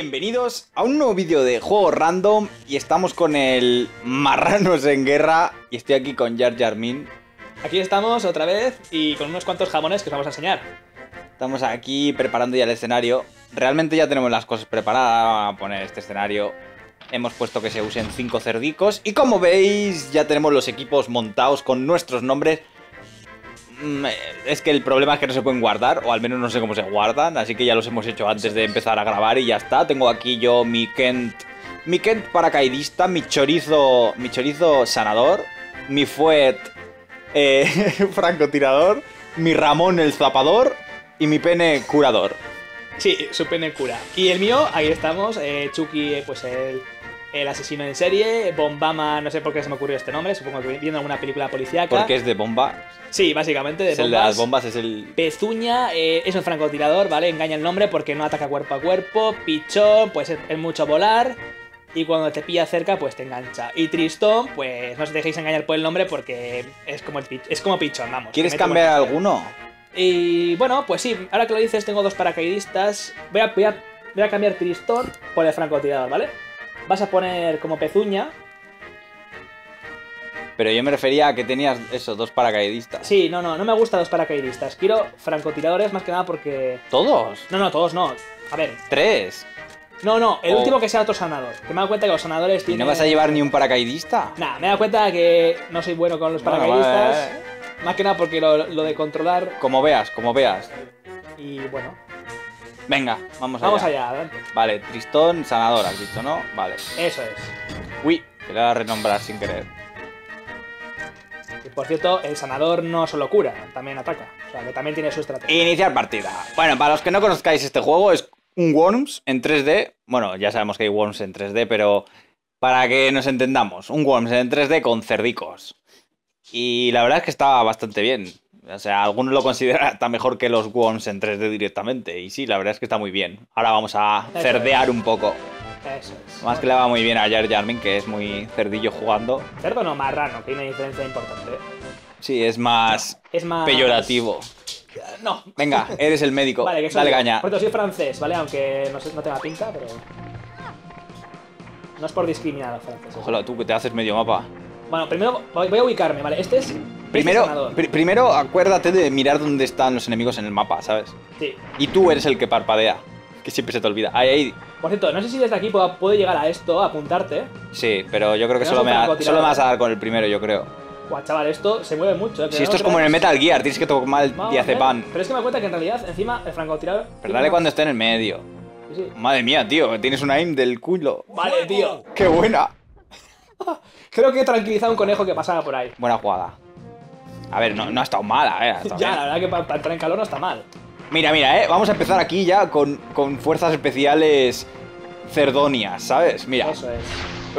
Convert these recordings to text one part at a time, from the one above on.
Bienvenidos a un nuevo vídeo de Juego Random. Y estamos con el Marranos en Guerra. Y estoy aquí con Jar Jar Min. Aquí estamos otra vez y con unos cuantos jamones que os vamos a enseñar. Estamos aquí preparando ya el escenario. Realmente ya tenemos las cosas preparadas. Vamos a poner este escenario. Hemos puesto que se usen 5 cerdicos. Y como veis, ya tenemos los equipos montados con nuestros nombres. Es que el problema es que no se pueden guardar, o al menos no sé cómo se guardan, así que ya los hemos hecho antes de empezar a grabar y ya está. Tengo aquí yo mi Kent paracaidista, mi chorizo sanador, mi Fuet francotirador, mi Ramón el zapador y mi Pene curador. Sí, su pene cura. Y el mío, ahí estamos, Chucky, pues el asesino en serie, Bombama, no sé por qué se me ocurrió este nombre, supongo que viendo alguna película policíaca. Porque es de bomba. Sí, básicamente de es bombas. El de las bombas, es el... Pezuña, es un francotirador, ¿vale? Engaña el nombre porque no ataca cuerpo a cuerpo. Pichón, pues es mucho volar. Y cuando te pilla cerca, pues te engancha. Y Tristón, pues no os dejéis engañar por el nombre porque es como Pichón, vamos. ¿Quieres cambiar alguno? Y bueno, pues sí, ahora que lo dices, tengo 2 paracaidistas. Voy a cambiar Tristón por el francotirador, ¿vale? Vas a poner como Pezuña. Pero yo me refería a que tenías esos 2 paracaidistas. Sí, no me gustan los paracaidistas. Quiero francotiradores más que nada porque... ¿Todos? No, todos no. A ver. 3. No, el último que sea otro sanador. Que me he dado cuenta que los sanadores ¿Y tienen... no vas a llevar ni un paracaidista? Nah, me he dado cuenta que no soy bueno con los paracaidistas. Vale. Más que nada porque lo de controlar... Como veas. Y bueno... Venga, vamos allá, adelante. Vale, Tristón, sanador, has dicho, ¿no? Vale. Eso es. Uy, que le voy a renombrar sin querer. Y por cierto, el sanador no solo cura, también ataca. O sea, que también tiene su estrategia. Iniciar partida. Bueno, para los que no conozcáis este juego, es un Worms en 3D. Bueno, ya sabemos que hay Worms en 3D, pero para que nos entendamos, un Worms en 3D con cerdicos. Y la verdad es que está bastante bien. O sea, algunos lo consideran hasta mejor que los Worms en 3D directamente. Y sí, la verdad es que está muy bien. Ahora vamos a cerdear un poco. Eso es. Más que le va muy bien a Jar Jar Min, que es muy cerdillo jugando. Cerdo no, marrano, que hay una diferencia importante. Sí, es más peyorativo. No. Venga, eres el médico. Vale, que soy dale yo. caña. Porque soy francés, ¿vale? Aunque no tenga pinta, pero... No es por discriminar a los franceses. Ojalá, tú que te haces medio mapa. Bueno, primero voy a ubicarme, ¿vale? Este es... Primero acuérdate de mirar dónde están los enemigos en el mapa, ¿sabes? Sí. Y tú eres el que parpadea, que siempre se te olvida. Ahí. Por cierto, no sé si desde aquí puedo llegar a esto, a apuntarte. Sí, pero yo creo que No solo me francotirador. vas a dar con el primero, yo creo. Guau, chaval, esto se mueve mucho, Si esto es como en el Metal Gear, tienes que tomar el Vamos, diazepam. Pero es que me doy cuenta que en realidad, encima, el francotirador... Pero dale cuando esté en el medio. Sí. Madre mía, tío, tienes una aim del culo. Vale, tío. ¡Qué buena! Creo que he tranquilizado a un conejo que pasaba por ahí. Buena jugada. A ver, no ha estado mala, Ya, la verdad que para entrar en calor no está mal. Mira, vamos a empezar aquí ya con fuerzas especiales cerdonias, ¿sabes? Mira. Eso es.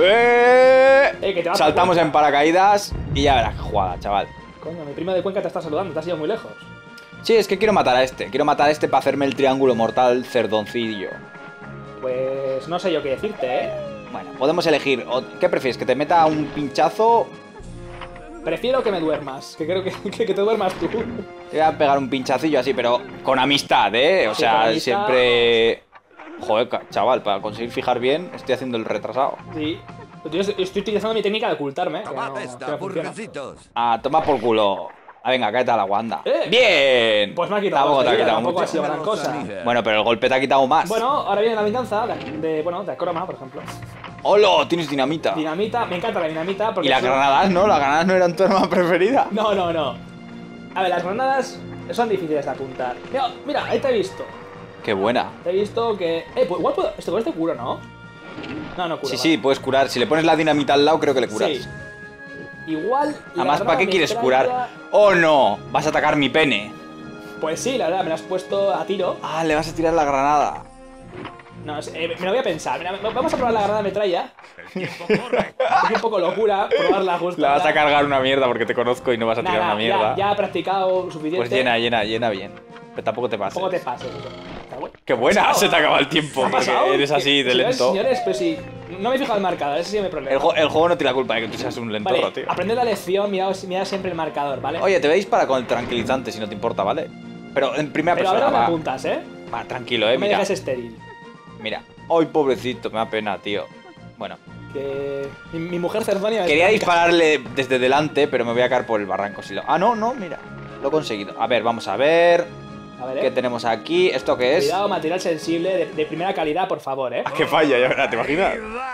¡Eh! Que te vas Saltamos a en paracaídas y ya verás qué jugada, chaval. Coño, mi primo de Cuenca te está saludando, te has ido muy lejos. Sí, es que quiero matar a este. Quiero matar a este para hacerme el triángulo mortal cerdoncillo. Pues no sé yo qué decirte, ¿eh? Bueno, podemos elegir. ¿Qué prefieres? ¿Que te meta un pinchazo? Prefiero que me duermas, que creo que te duermas tú. Te voy a pegar un pinchacillo así, pero con amistad, ¿eh? O Sí, sea, con amistad. siempre... Joder, chaval, para conseguir fijar bien, estoy haciendo el retrasado. Sí. Yo estoy utilizando mi técnica de ocultarme, que Tomad no esta, funciona. burguesitos. Ah, toma por culo. Ah, venga, cállate a la guanda. ¡Eh! ¡Bien! Pues me ha quitado Tampoco te ha enseguida, quitado tampoco mucho. ha sido gran cosa. Bueno, pero el golpe te ha quitado más. Bueno, ahora viene la venganza de Akroma, por ejemplo. ¡Hola! Tienes dinamita. Dinamita, me encanta la dinamita porque... Y las granadas, ¿no? Las granadas no eran tu arma preferida. No. A ver, las granadas son difíciles de apuntar. Mira, ahí te he visto. Qué buena. Te he visto que... pues igual puedo... Este cura, ¿no? No cura. Sí, puedes curar. Si le pones la dinamita al lado, creo que le curas. Sí. Igual... Además, ¿para qué quieres curar? ¡Oh, no! Vas a atacar mi pene. Pues sí, la verdad, me lo has puesto a tiro. Ah, le vas a tirar la granada. No, me lo voy a pensar. Mira, vamos a probar la granada de metralla. Es un poco locura probarla justo. La vas a ahora. cargar una mierda porque te conozco y no vas a tirar Nah, una mierda. Ya he practicado suficiente. Pues llena bien. Pero tampoco te pases. Tampoco te pases eso. Está bueno. ¡Qué buena! ¿Qué ha Se te pasado? acaba el tiempo ¿Qué ha porque pasado? eres así de lento. Señores, pero si... No me he fijado el marcador, ese sí es mi problema. El juego no tiene la culpa de que tú seas un lentorro, Vale, tío. aprende la lección, mira siempre el marcador, ¿vale? Oye, te veis para con el tranquilizante si no te importa, ¿vale? Pero en primera pero persona ahora me va. apuntas, ¿eh? Va, tranquilo, No me mira. dejes estéril. Mira, Ay, pobrecito, me da pena, tío. Bueno. Que mi mujer Cerdonia... Quería dispararle desde delante, pero me voy a caer por el barranco. Si lo... Ah, no, mira. Lo he conseguido. A ver, vamos a ver. A ver, ¿Qué tenemos aquí? ¿Esto qué es? Cuidado, material sensible de primera calidad, por favor, ¿eh? ¡Qué falla! Ya verás, ¿te imaginas?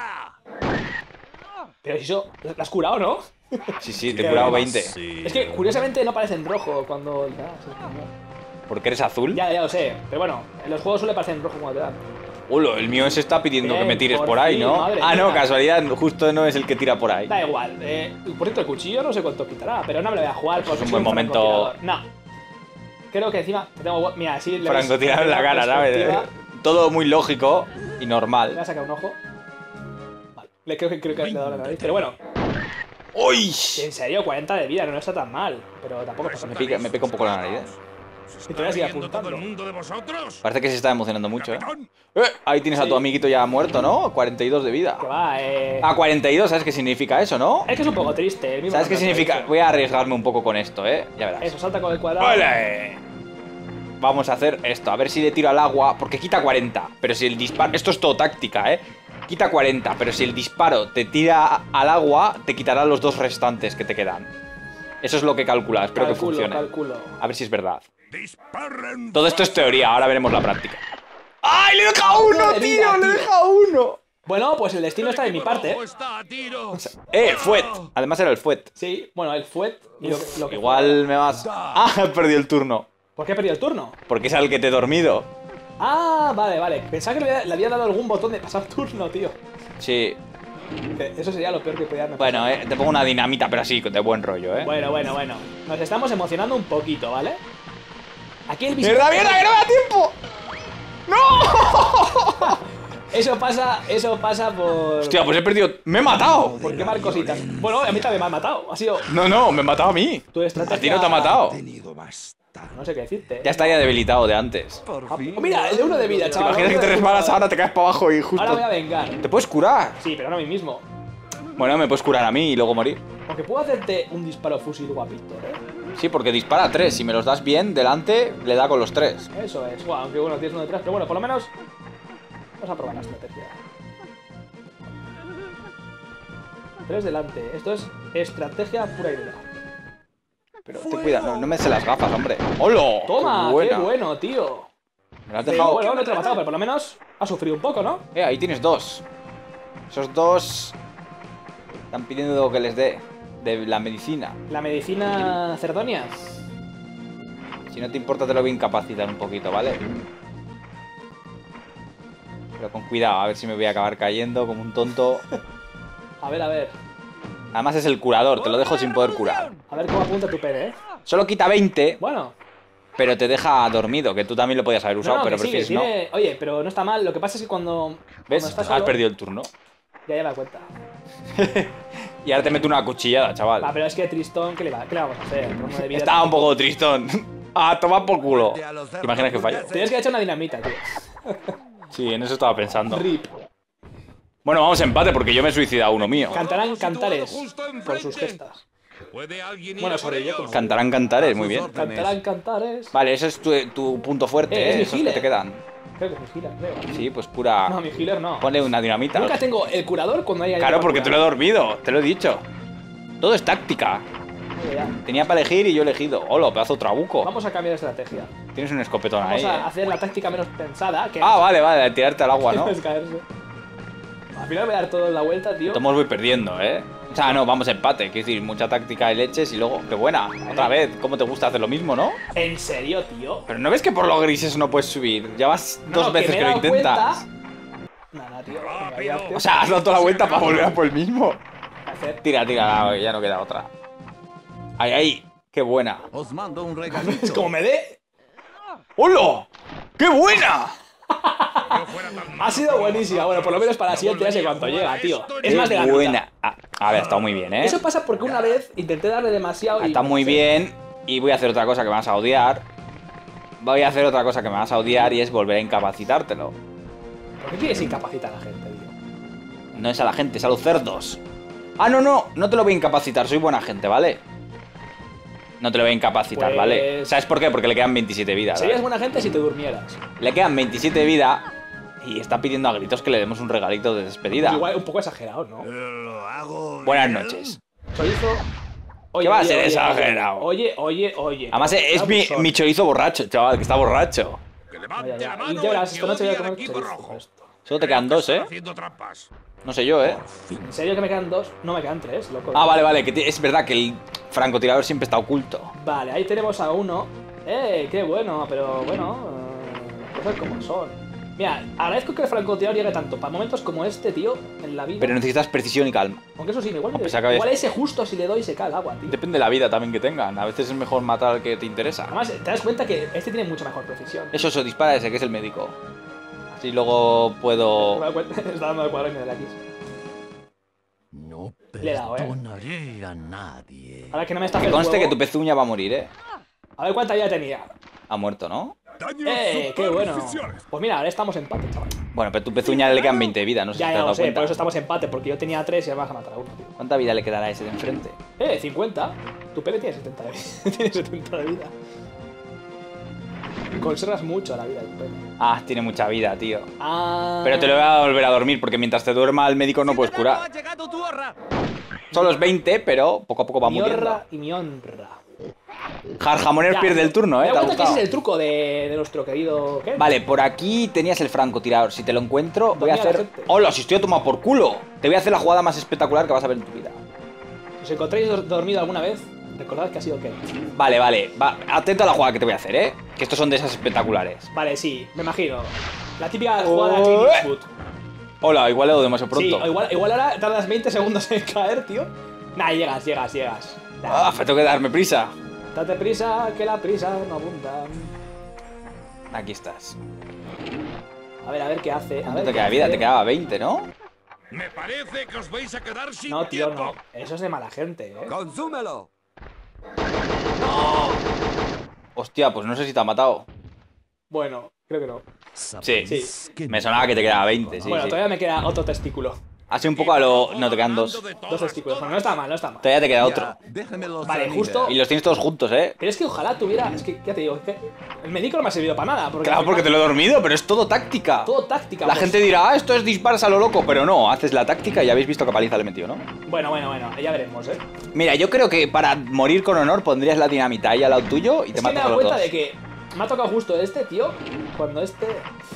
Pero si eso... ¿Lo has curado, no? Sí, te he curado 20. Es que, curiosamente, no aparece en rojo cuando... ¿Porque eres azul? Ya lo sé. Pero bueno, en los juegos suele aparecer en rojo cuando te dan. Ulo, el mío se está pidiendo Bien, que me tires por por ahí, fin, ¿no? madre Ah, no, mía. casualidad, justo no es el que tira por ahí. Da igual. Por cierto, el cuchillo no sé cuánto quitará, pero no me lo voy a jugar porque Es un soy buen momento. francotirador. No. Creo que encima tengo... Mira, así le Francotirador en la cara, ¿sabes? Todo muy lógico y Le voy normal. a sacar un ojo. Vale. Creo que le he dado la nariz. Pero bueno, ¡Uy! en serio, 40 de vida, no está tan mal. Pero tampoco pasa Me nada. pica un poco la nariz, Y te voy a seguir apuntando. Parece que se está emocionando mucho, ahí tienes a tu amiguito ya muerto, ¿no? 42 de vida. Que va, Ah, 42, ¿sabes qué significa eso, no? Es que es un poco triste. El mismo ¿Sabes qué nombre, significa? dice. Voy a arriesgarme un poco con esto, ya verás. Eso, salta con el cuadrado. ¡Vale! Vamos a hacer esto, a ver si le tiro al agua, porque quita 40. Pero si el disparo... Esto es todo táctica, Quita 40, pero si el disparo te tira al agua, te quitará los 2 restantes que te quedan. Eso es lo que calcula, espero que funcione. Calculo. A ver si es verdad. Todo esto es teoría, ahora veremos la práctica. ¡Ay, le he dejado uno, de tío! vida, ¡Le he tío. dejado uno! Bueno, pues el destino está de mi parte. Fuet. Además era el Fuet. Sí, bueno, el fuet y lo que Igual me vas... Ah, he perdido el turno. ¿Por qué he perdido el turno? Porque es al que te he dormido. Ah, vale. Pensaba que le había dado algún botón de pasar turno, tío. Sí. Eso sería lo peor que podía haberme Bueno, pasado. te pongo una dinamita, pero así, de buen rollo, Bueno. Nos estamos emocionando un poquito, ¿vale? Aquí el ¡Mierda, visitante... mierda, que no me da tiempo! ¡No! Eso pasa por... Hostia, pues he perdido... ¡Me he matado! Por quemar cositas. Bueno, a mí también me ha matado. Ha sido No, me he matado a mí. tu estrategia... A ti no te ha matado. No sé qué decirte. Ya estaría debilitado de antes. Oh, mira, el de 1 de vida, ¿Te chaval. imaginas que te resbalas ahora, te caes para abajo y justo... Ahora voy a vengar. ¿Te puedes curar? Sí, pero no a mí mismo. Bueno, me puedes curar a mí y luego morir. Aunque puedo hacerte un disparo fusil guapito, Sí, porque dispara 3. Si me los das bien, delante, le da con los 3. Eso es. Bueno, aunque bueno, tienes uno detrás, pero bueno, por lo menos... Vamos a probar la estrategia. 3 delante. Esto es estrategia pura y dura. Pero ten cuidado, no me sé las gafas, hombre. ¡Hola! ¡Toma! ¡Qué buena! ¡Qué bueno, tío! Me lo has Pero dejado... bueno, no te lo he matado, pero por lo menos ha sufrido un poco, ¿no? Ahí tienes 2. Esos 2... Están pidiendo que les dé de la medicina. La medicina Cerdonia. Si no te importa, te lo voy a incapacitar un poquito, ¿vale? Pero con cuidado, a ver si me voy a acabar cayendo como un tonto. A ver. Además es el curador, te lo dejo sin poder curar. A ver cómo apunta tu pene, ¿eh? Solo quita 20, Bueno. pero te deja dormido, que tú también lo podías haber usado, No, pero que sí, prefieres que tiene... Oye, pero no está mal. Lo que pasa es que cuando ¿Ves? estás Has solo... perdido el turno. Ya me da cuenta. Y ahora te meto una cuchillada, chaval. Va, pero es que Tristón, ¿qué le vamos a hacer? Por uno de vida- Estaba un poco tristón. Ah, toma por culo. ¿Te imaginas que fallo? Tenías que haber hecho una dinamita, tío. Sí, en eso estaba pensando. RIP. Bueno, vamos a empate porque yo me he suicidado uno mío. Cantarán cantares por sus gestas. Bueno, sobre yo como... Cantarán cantares, muy bien. Cantarán cantares. Vale, ese es tu punto fuerte, Es mi esos que healer. te quedan. Creo que es mi healer, creo. Sí, pues pura... No, mi healer no. Ponle una dinamita. Nunca tengo el curador cuando haya... Claro, porque te lo he dormido, te lo he dicho. Todo es táctica. Tenía para elegir y yo he elegido. Hola, pedazo trabuco. Vamos a cambiar de estrategia. Tienes un escopetón Vamos ahí, a hacer la táctica menos pensada. Que Ah, vale, tirarte al agua, ¿no? es caerse. Al final voy a dar toda la vuelta, tío. Tomos voy perdiendo, O sea, no, vamos a empate. Quiero decir, mucha táctica de leches y luego... ¡Qué buena! Otra vez, ¿cómo te gusta hacer lo mismo, no? ¿En serio, tío? Pero ¿no ves que por los grises no puedes subir? Ya vas dos veces me he que lo dado intentas. cuenta- Nada, tío. Venga, ya, tío. O sea, has dado toda la vuelta para volver a por el mismo. Hacer. Tira, ya no queda otra. Ahí. ¡Qué buena! Os mando un regalito. Es como me dé. ¡Hola! ¡Qué buena! Ha sido buenísima. Bueno, por lo menos para la siguiente ya sé cuánto llega, tío. Es más de la ¡Qué mitad. buena! A ver, ha estado muy bien, ¿eh? Eso pasa porque una vez intenté darle demasiado y... Está muy bien y voy a hacer otra cosa que me vas a odiar. Voy a hacer otra cosa que me vas a odiar y es volver a incapacitártelo. ¿Por qué quieres incapacitar a la gente, tío? No es a la gente, es a los cerdos. Ah, no te lo voy a incapacitar, soy buena gente, ¿vale? No te lo voy a incapacitar, Pues- ¿vale? ¿Sabes por qué? Porque le quedan 27 vidas. Serías ¿vale? buena gente si te durmieras. Le quedan 27 vidas Y está pidiendo a gritos que le demos un regalito de despedida. Igual un poco exagerado, ¿no? Lo hago Buenas bien. noches. Chorizo. ¿Qué va a ser exagerado? Oye. Además es Abusón. mi chorizo borracho, chaval, que está borracho. Que Vaya, levante ya. la Y mano ya verás, el esta que noche voy a odia al comer equipo chorizo. rojo. Esto. Solo te quedan dos, ¿eh? Haciendo trampas. No sé yo, ¿eh? ¿En serio que me quedan dos? No, me quedan tres, loco. Ah, vale, que es verdad que el francotirador siempre está oculto. Vale, ahí tenemos a uno. ¡Qué bueno! Pero bueno, cosas como son. Mira, agradezco que el francotirador llegue tanto para momentos como este, tío, en la vida. Pero necesitas precisión y calma. Aunque eso sí, igual, Pues acaba- igual ese justo si le doy se cae el agua, tío. Depende de la vida también que tengan. A veces es mejor matar al que te interesa. Además, te das cuenta que este tiene mucha mejor precisión. Eso, dispara ese, que es el médico. Así luego puedo... Me doy cuenta, está dando el cuadro y me da la X. No Le he dado, perdonaré a nadie. Ahora que no me está Que conste que tu pezuña va a morir, ¿eh? A ver cuánta vida tenía. Ha muerto, ¿no? ¡Qué bueno! Pues mira, ahora estamos empate, chaval. Bueno, pero tu pezuña le quedan 20 de vida, no sé Ya, si te ya has lo dado sé, cuenta. por eso estamos empate, porque yo tenía 3 y ahora vas a matar a uno, tío. ¿Cuánta vida le quedará a ese de enfrente? 50. Tu pene tiene 70 de vida. Tiene 70 de vida. Conservas mucho la vida de tu pene. Ah, tiene mucha vida, tío. Ah. Pero te lo voy a volver a dormir, porque mientras te duerma el médico no puedes curar. Solo es 20, pero poco a poco va Mi muriendo. honra y mi honra. Jarjamoner Ya, pierde el turno, Me ¿eh? doy ¿Te ha cuenta que ese gustado? es el truco de nuestro querido Ken. Vale, por aquí tenías el francotirador. Si te lo encuentro, voy a Dormía la hacer... gente. ¡Hola! Si estoy a tomar por culo. Te voy a hacer la jugada más espectacular que vas a ver en tu vida. Si os encontráis dormido alguna vez, recordad que ha sido Ken. Vale, va, atento a la jugada que te voy a hacer, ¿eh? Que estos son de esas espectaculares. Vale, sí, me imagino. La típica jugada de Clint Eastwood. Hola, igual le doy demasiado Sí, pronto. o igual ahora tardas 20 segundos en caer, tío. Nah, llegas. Nah, Ah, tengo que darme prisa. date prisa, que la prisa no abunda. Aquí estás. A ver qué hace. A ¿Cuánto ver te qué queda de vida? hace. Te quedaba 20, ¿no? Me parece que os vais a quedar sin No, tío, tiempo. no. Eso es de mala gente, ¡Consúmelo! Hostia, pues no sé si te ha matado. Bueno, creo que no. Sí, me sonaba que te quedaba 20, sí, Bueno, sí. todavía me queda otro testículo. Así un poco a lo... No, te quedan dos. Dos testículos. Bueno, no está mal. Todavía te queda otro. Déjemelo Vale, salir. justo. Y los tienes todos juntos, ¿eh? Pero es que ojalá tuviera. Es que ya te digo, es que el médico no me ha servido para nada. Porque Claro, al porque te final- lo he dormido, pero es todo táctica. Todo táctica. La pues. gente dirá, ah, esto es disparas a lo loco, pero no, haces la táctica y habéis visto que paliza le metió, ¿no? Bueno, ya veremos, Mira, yo creo que para morir con honor pondrías la dinamita ahí al lado tuyo y te Es que me he matas a dado los cuenta dos. de que me ha tocado justo este, tío. Cuando este.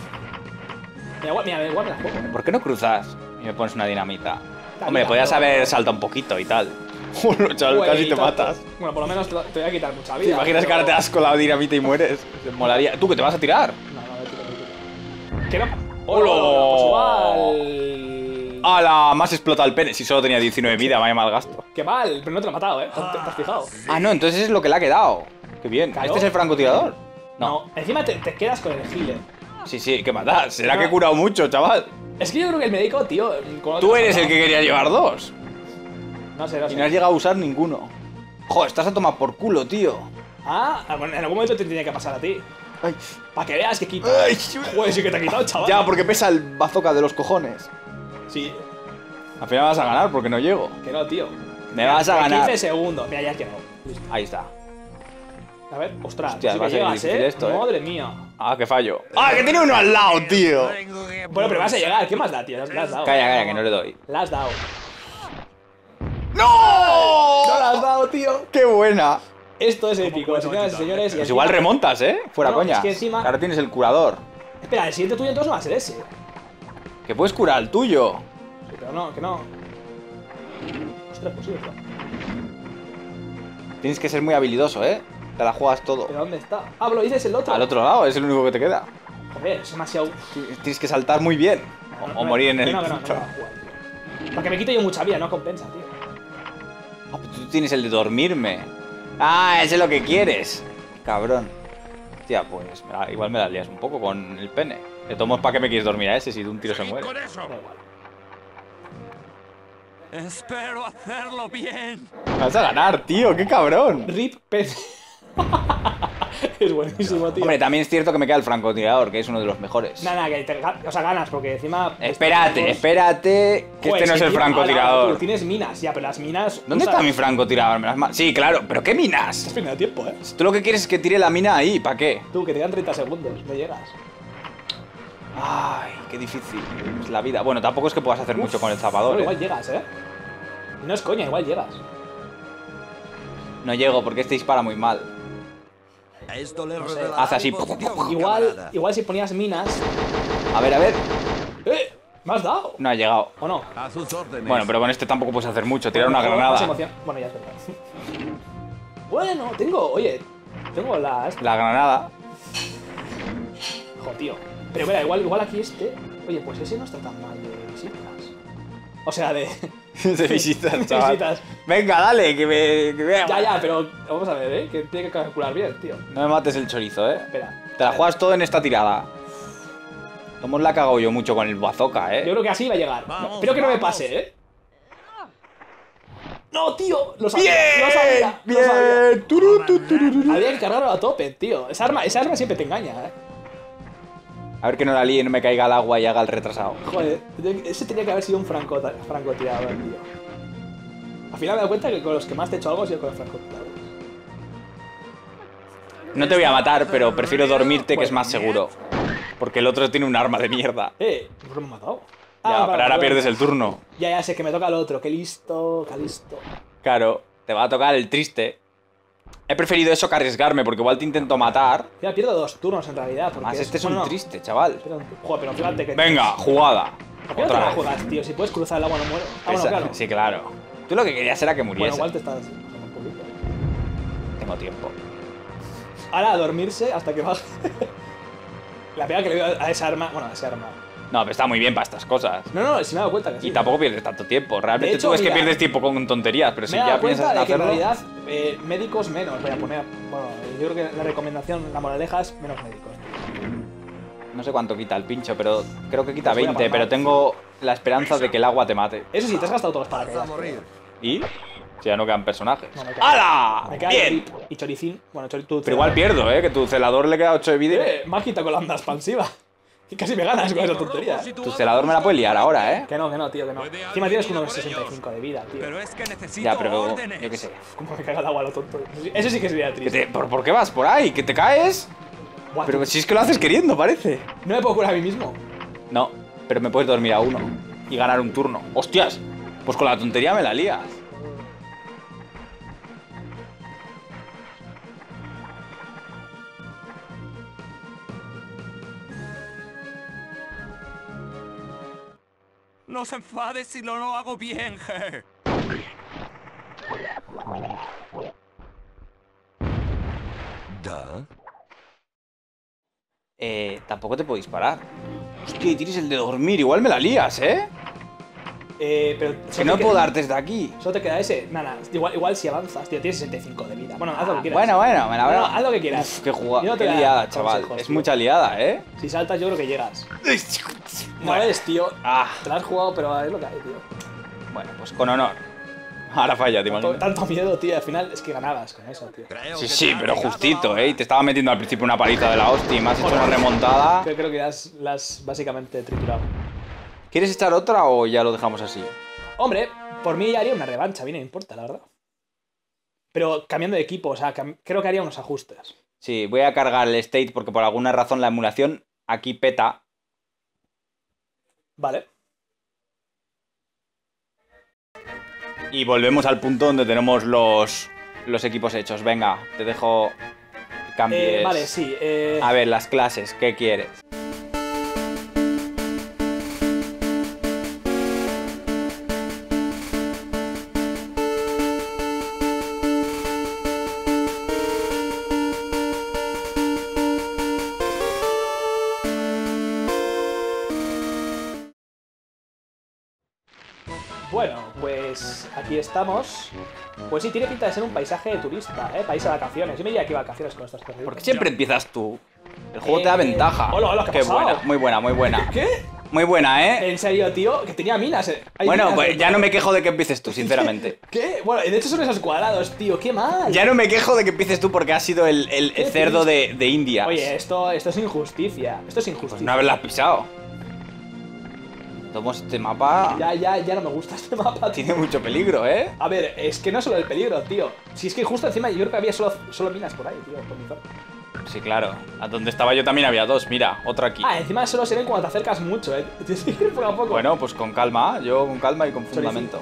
Mira, igual me la juego. ¿Por qué no cruzas y me pones una dinamita? Está Hombre, bien, podías pero- haber saltado un poquito y tal. Joder, chaval, Güey, casi te tanto. matas. Bueno, por lo menos te voy a quitar mucha ¿Te vida. imaginas que pero- ahora te das con la dinamita y mueres? Te molaría. ¿Tú que te vas a tirar? No, me tiro. ¿Qué no? ¡Hola! Pues igual. ¡Hala! Más explota el pene. Si solo tenía 19 vida, vaya mal gasto. Qué mal, pero no te lo he matado, ¿Te has fijado? Ah, no, entonces es lo que le ha quedado. Qué bien. Claro. ¿Este es el francotirador? No. Encima te quedas con el healer. Sí, ¿qué matas? ¿Será No. que he curado mucho, chaval? Es que yo creo que el médico, tío. con Tú otros eres el no. que quería llevar dos. No sé. Y no has llegado a usar ninguno. Joder, estás a tomar por culo, tío. Ah, bueno, en algún momento te tenía que pasar a ti. Ay, Para que veas que quita. ay, Joder, sí que te ha quitado, chaval. ya, porque pesa el bazooka de los cojones. Sí, Al final vas a ganar porque no llego. que no, tío. Me vas a De ganar. 15 segundos. Mira, ya has llegado. Listo. Ahí está. A ver, ostras. Hostia, sí va que a ser llegas, difícil esto, Madre mía. Ah, que fallo. ¡Ah, que tiene uno al lado, tío! Bueno, pero vas a llegar. ¿Qué más da, tío? Le has dado. Calla, que no le doy. La has dado. ¡No! No la has dado, tío. ¡Qué buena! Esto es épico, señoras y señores. y Pues encima- igual remontas, ¿eh? Fuera No, coña. es que encima- Ahora tienes el curador. Espera, el siguiente tuyo entonces no va a ser ese. Que puedes curar el tuyo. Sí, pero no, que no. Ostras, pues sí, ostras. Tienes que ser muy habilidoso, ¿eh? Te la juegas todo. ¿Pero dónde está? Ah, lo dices el otro. Al otro lado, es el único que te queda. Joder, es demasiado. Tienes que saltar muy bien. O morir en el No, intento. voy a jugar, tío. Porque me quito yo mucha vida, no compensa, tío. Ah, pero tú tienes el de dormirme. Ah, ese es lo que quieres. Cabrón. Tía, pues igual me la lías un poco con el pene. De todos modos, ¿para qué me quieres dormir a ese si de un tiro se Seguid muere? con eso. Da igual. Espero hacerlo bien. Vas a ganar, tío, qué cabrón. Rip pez. Es buenísimo, tío. Hombre, también es cierto que me queda el francotirador, que es uno de los mejores. Nada, que o sea, ganas, porque encima. Espérate, espérate, que Joder, este no es el encima- ahora, francotirador. tú tienes minas, ya, pero las minas. ¿Dónde está mi francotirador? Sí, claro, pero ¿qué minas? Estás perdiendo tiempo, Tú lo que quieres es que tire la mina ahí, ¿para qué? Tú, que te quedan 30 segundos, no llegas. Ay, qué difícil es la vida. Bueno, tampoco es que puedas hacer mucho con el zapador, Bueno, igual llegas, ¿eh? No es coña, igual llegas. No llego porque este dispara muy mal. Esto le sé. revelará Hace así. mi posición, camarada. Igual si ponías minas... A ver. ¡Eh! ¿Me has dado? No ha llegado. ¿O no? A sus órdenes. Bueno, pero con este tampoco puedes hacer mucho. Tirar una Más granada. emoción. Bueno, ya es verdad. Bueno, tengo... Oye, tengo la... La granada. Jo, tío. Pero mira, igual aquí este... Oye, pues ese no está tan mal de visitas. O sea, de... De visitas, de chaval. visitas. Venga, dale, que me vea. Ya, pero vamos a ver, ¿eh? Que tiene que calcular bien, tío. No me mates el chorizo, Espera. Te la juegas todo en esta tirada. Tomos la he cagado yo mucho con el bazooka, Yo creo que así va a llegar. Vamos, Espero que no me vamos. pase, ¿eh? ¡No, tío! Lo sabía, ¡Bien! lo sabía, lo sabía. ¡Bien! Turururururu. Había que cargarlo a tope, tío. Esa arma siempre te engaña, ¿eh? A ver que no la líe y no me caiga al agua y haga el retrasado. Joder, ese tenía que haber sido un francotirador, tío. Al final me he dado cuenta que con los que más te he hecho algo ha sido con los francotiradores. No te voy a matar, pero prefiero dormirte, que es Bueno. más seguro. Porque el otro tiene un arma de mierda. Pues lo hemos matado. Ya, vale, pero ahora perdón. pierdes el turno. Ya sé que me toca el otro. Qué listo, qué listo. Claro, te va a tocar el triste. He preferido eso que arriesgarme, porque igual te intento matar. Ya pierdo 2 turnos en realidad. Porque Además, este es un bueno, no. triste, chaval. Joder, pero fíjate que... Venga, jugada. ¿Por qué no te Otra la vez. juegas, tío? Si puedes cruzar el agua no muero. Ah, bueno, Esa- claro. Sí, claro. Tú lo que querías era que Bueno, muriese. igual te estás bajando un poquito. Tengo tiempo. Ahora a dormirse hasta que baje. La pega que le doy a esa arma... Bueno, a esa arma... No, pero está muy bien para estas cosas. No, si me he dado cuenta que sí. Y tampoco pierdes tanto tiempo. Realmente De hecho, tú es que mira, pierdes tiempo con tonterías, pero Me si he dado ya piensas cuenta en de que en hacerlo... realidad médicos menos voy a poner. Bueno, yo creo que la recomendación, la moraleja es menos médicos. No sé cuánto quita el pincho, pero creo que quita Pues voy a 20, palmar. pero tengo la esperanza de que el agua te mate. Eso sí, te has gastado todos los Vas a paracaídas. morir. ¿Y? Si ya no quedan personajes. No, me queda- ¡Hala! Me queda ¡Bien! Grip y Choricín. Bueno, tu Pero igual pierdo, que tu celador le queda 8 de vida. Mágica con la onda expansiva. Y casi me ganas con esa tontería. Tu celador me la puede liar ahora, Que no, tío, que no. Encima tienes unos 65 de vida, tío. Pero es que necesito Ya, pero órdenes. yo qué sé. Como me caga el agua lo tonto. Eso sí que sería triste. ¿Por qué vas por ahí? ¿Que te caes? Buah, Pero tío, si es que lo haces queriendo, parece. no me puedo curar a mí mismo. No, pero me puedes dormir a uno y ganar un turno. ¡Hostias! Pues con la tontería me la lías. No se enfade si lo no hago bien, Ger. ¿Da? Tampoco te puedo disparar. Hostia, y tienes el de dormir. Igual me la lías, ¿eh? Pero Que no puedo dar desde aquí. Solo te queda ese. Nada, igual si avanzas, tío, tienes 65 de vida. Bueno, haz lo que quieras. Bueno, me la No, veo. haz lo que quieras. Uf, qué Yo no te qué voy a dar liada, chaval. consejos, Es tío. mucha liada, ¿eh? Si saltas, yo creo que llegas. No ves, tío. Ah, Te la has jugado, pero es lo que hay, tío. bueno, pues con honor. Ahora falla, te imaginas. Tanto miedo, tío. Al final es que ganabas con eso, tío. Creo Sí, que sí, te ha pero llegado justito, la ¿eh? Y te estaba metiendo al principio una paliza de la hostia y me has hecho una remontada. Creo que la has básicamente triturado. ¿Quieres echar otra o ya lo dejamos así? Hombre, por mí ya haría una revancha, a mí no me importa, la verdad. Pero cambiando de equipo, o sea, creo que haría unos ajustes. Sí, voy a cargar el state porque por alguna razón la emulación aquí peta. Vale. Y volvemos al punto donde tenemos los equipos hechos. Venga, te dejo que cambies. Vale, sí. A ver, las clases, ¿qué quieres? Bueno, pues aquí estamos. Pues sí, tiene pinta de ser un paisaje de turista, país de vacaciones. Yo me diría que vacaciones con estas perritas. ¿Por qué siempre empiezas tú? El juego te da ventaja. hola, ¿qué ha Qué pasado? buena, muy buena, muy buena. ¿Qué? Muy buena, ¿eh? ¿En serio, tío? Que tenía minas. Hay Bueno, minas pues dentro. ya no me quejo de que empieces tú, sinceramente. ¿Qué? Bueno, de hecho son esos cuadrados, tío. ¡Qué mal! Ya no me quejo de que empieces tú porque has sido el Qué cerdo triste. de India. Oye, esto es injusticia. Esto es injusticia. Pues no haberlas pisado. Tomos este mapa. Ya no me gusta este mapa, tío. Tiene mucho peligro, ¿eh? A ver, es que no es solo el peligro, tío. Si es que justo encima yo creo que había solo minas por ahí, tío, por mi zona. Sí, claro. A donde estaba yo también había dos. Mira, otra aquí. Ah, encima solo se ven cuando te acercas mucho, Tienes que ir poco a poco. Bueno, pues con calma. Yo con calma y con fundamento.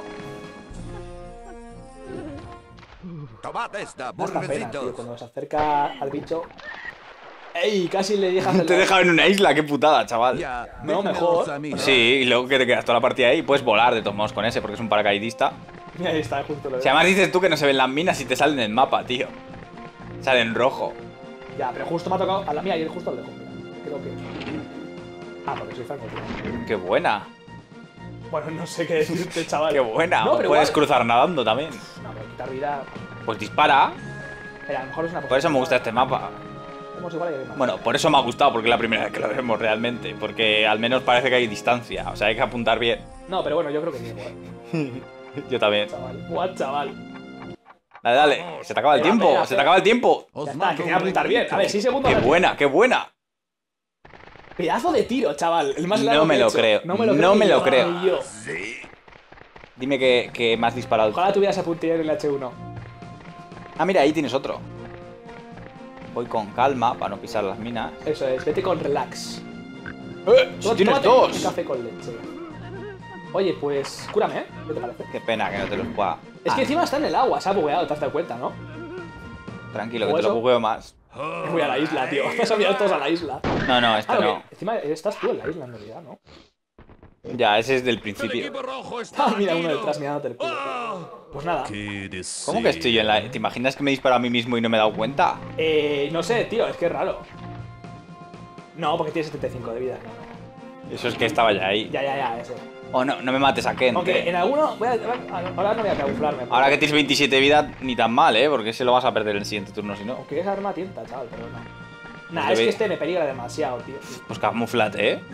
Tomad esta, Da esta pena, tío, burguesitos. cuando se acerca al bicho. ¡Ey! Casi le dejas el... Te he dejado en una isla, qué putada, chaval. Ya, No, déjamelos mejor. a mí, ¿no? Sí, y luego que te quedas toda la partida ahí, puedes volar de todos modos con ese, porque es un paracaidista. Ahí está, justo lo Si veo. además dices tú que no se ven las minas y te salen en el mapa, tío. Salen en rojo. Ya, pero justo me ha tocado... Mira, ir justo al lejos, mira. Creo que... Ah, porque soy francotirador. Qué buena. Bueno, no sé qué decirte, chaval. Qué buena. No, O pero puedes igual... cruzar nadando también. No, pero quitar vida... Pues dispara. Espera, a lo mejor es una... Por eso me gusta este mapa. Somos igual y hay más. Bueno, por eso me ha gustado, porque es la primera vez que lo vemos realmente. Porque al menos parece que hay distancia. O sea, hay que apuntar bien. No, pero bueno, yo creo que sí, Yo también. chaval. Buah, chaval. Dale, dale. Se te acaba el Espera, tiempo. espera, Se te acaba el tiempo. Ya está, que tenía que apuntar bien. A ver, 6 segundos... Qué buena, qué buena. Pedazo de tiro, chaval. El más largo No me que he lo hecho. creo. No me lo creo. No ni me lo yo, creo. ni yo. Dime que me has disparado. Ojalá tuvieras a puntilla en el H1. Ah, mira, ahí tienes otro. Voy con calma para no pisar las minas. Eso es, vete con relax. Si tienes Tómate dos. un café con leche. Oye, pues cúrame, ¿eh? ¿Qué te parece? Qué pena que no te los pueda. Es que Ah, encima está en el agua, se ha bugueado, te has dado cuenta, ¿no? tranquilo, o que te lo eso. bugueo más. Me voy a la isla, tío. Vas a enviar todos a la isla. No, no, este Ah, no. ok. Encima estás tú en la isla, en realidad, ¿no? Ya, ese es del El principio. equipo rojo está Ah, mira, uno tranquilo. detrás mirándote el culo. Pues nada. ¿Cómo que estoy yo en la... ¿Te imaginas que me disparo a mí mismo y no me he dado cuenta? No sé, tío, es que es raro. No, porque tienes 75 de vida. No, no. Eso es que estaba ya ahí. Ya, ese. Oh, no, no me mates a Kent. Aunque en alguno... ahora no voy a camuflarme. porque- Ahora que tienes 27 de vida, ni tan mal, ¿eh? Porque ese lo vas a perder en el siguiente turno si no. Aunque esa arma tienta, chaval, pero no. Nah, Pues es debe- que este me peligra demasiado, tío. Pues camuflate, ¿eh?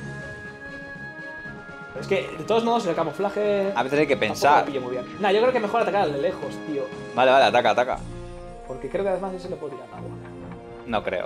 Es que, de todos modos, el camuflaje... A veces hay que tampoco pensar. lo pillo muy bien. Nah, yo creo que mejor atacar al de lejos, tío. Vale, vale, ataca, ataca. Porque creo que además ese le puedo tirar agua. No creo.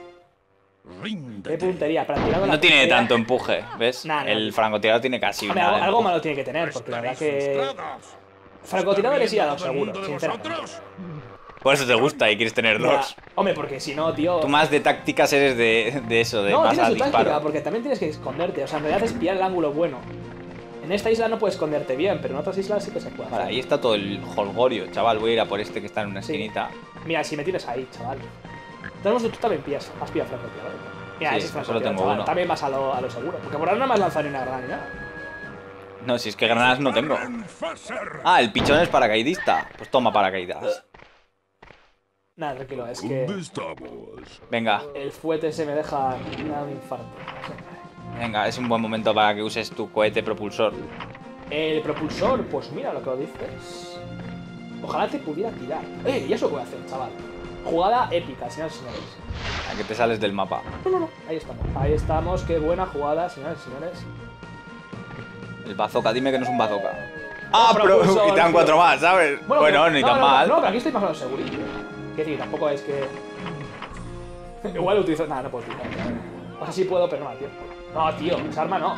Qué puntería, practicando la No tiene puntería. tanto empuje, ¿ves? Nah, nah. El francotirador tiene casi Hombre, nada. de algo empuje. malo tiene que tener, porque la verdad Estaréis que... frustrados. Francotiradores sí ha dado ¿Está riendo seguro, todo el mundo de sinceramente. vosotros? Por eso te gusta y quieres tener Mira, dos. hombre, porque si no, tío... Tú más de tácticas eres de eso, de No, más tiene al su táctica, disparo. porque también tienes que esconderte. O sea, en realidad es pillar el ángulo bueno. En esta isla no puedes esconderte bien, pero en otras islas sí que se puede hacer. Vale, ahí está todo el holgorio, chaval. Voy a ir a por este que está en una Sí. esquinita. Mira, si me tienes ahí, chaval. Tenemos tú también pillas, has pillado francotirador. Mira, Sí, ese es solo francotirador, tengo chaval. uno. También vas a lo seguro. Porque por ahora no me has lanzado ni una granada ni nada. No, si es que granadas no tengo. Faser. Ah, el pichón es paracaidista. Pues toma paracaídas. Nada, tranquilo, es que estamos? Venga, el fuete se me deja un infarto. venga, es un buen momento para que uses tu cohete propulsor. El propulsor, pues mira lo que lo dices. Ojalá te pudiera tirar. ¿Y eso qué voy a hacer, chaval? Jugada épica, señores y señores. A que te sales del mapa. No. Ahí estamos. Ahí estamos. Qué buena jugada, señores y señores. El bazooka, dime que no es un bazooka. Ah, pero propulsor, y te dan tío. 4 más, ¿sabes? Bueno, pero- ni no, tan no, mal. No, pero aquí estoy más o menos segurillo. Que decir, tampoco es que... Igual utilizo... Nada, no puedo utilizar. O sea, sí puedo, pero no me da tiempo. No, tío, esa arma no.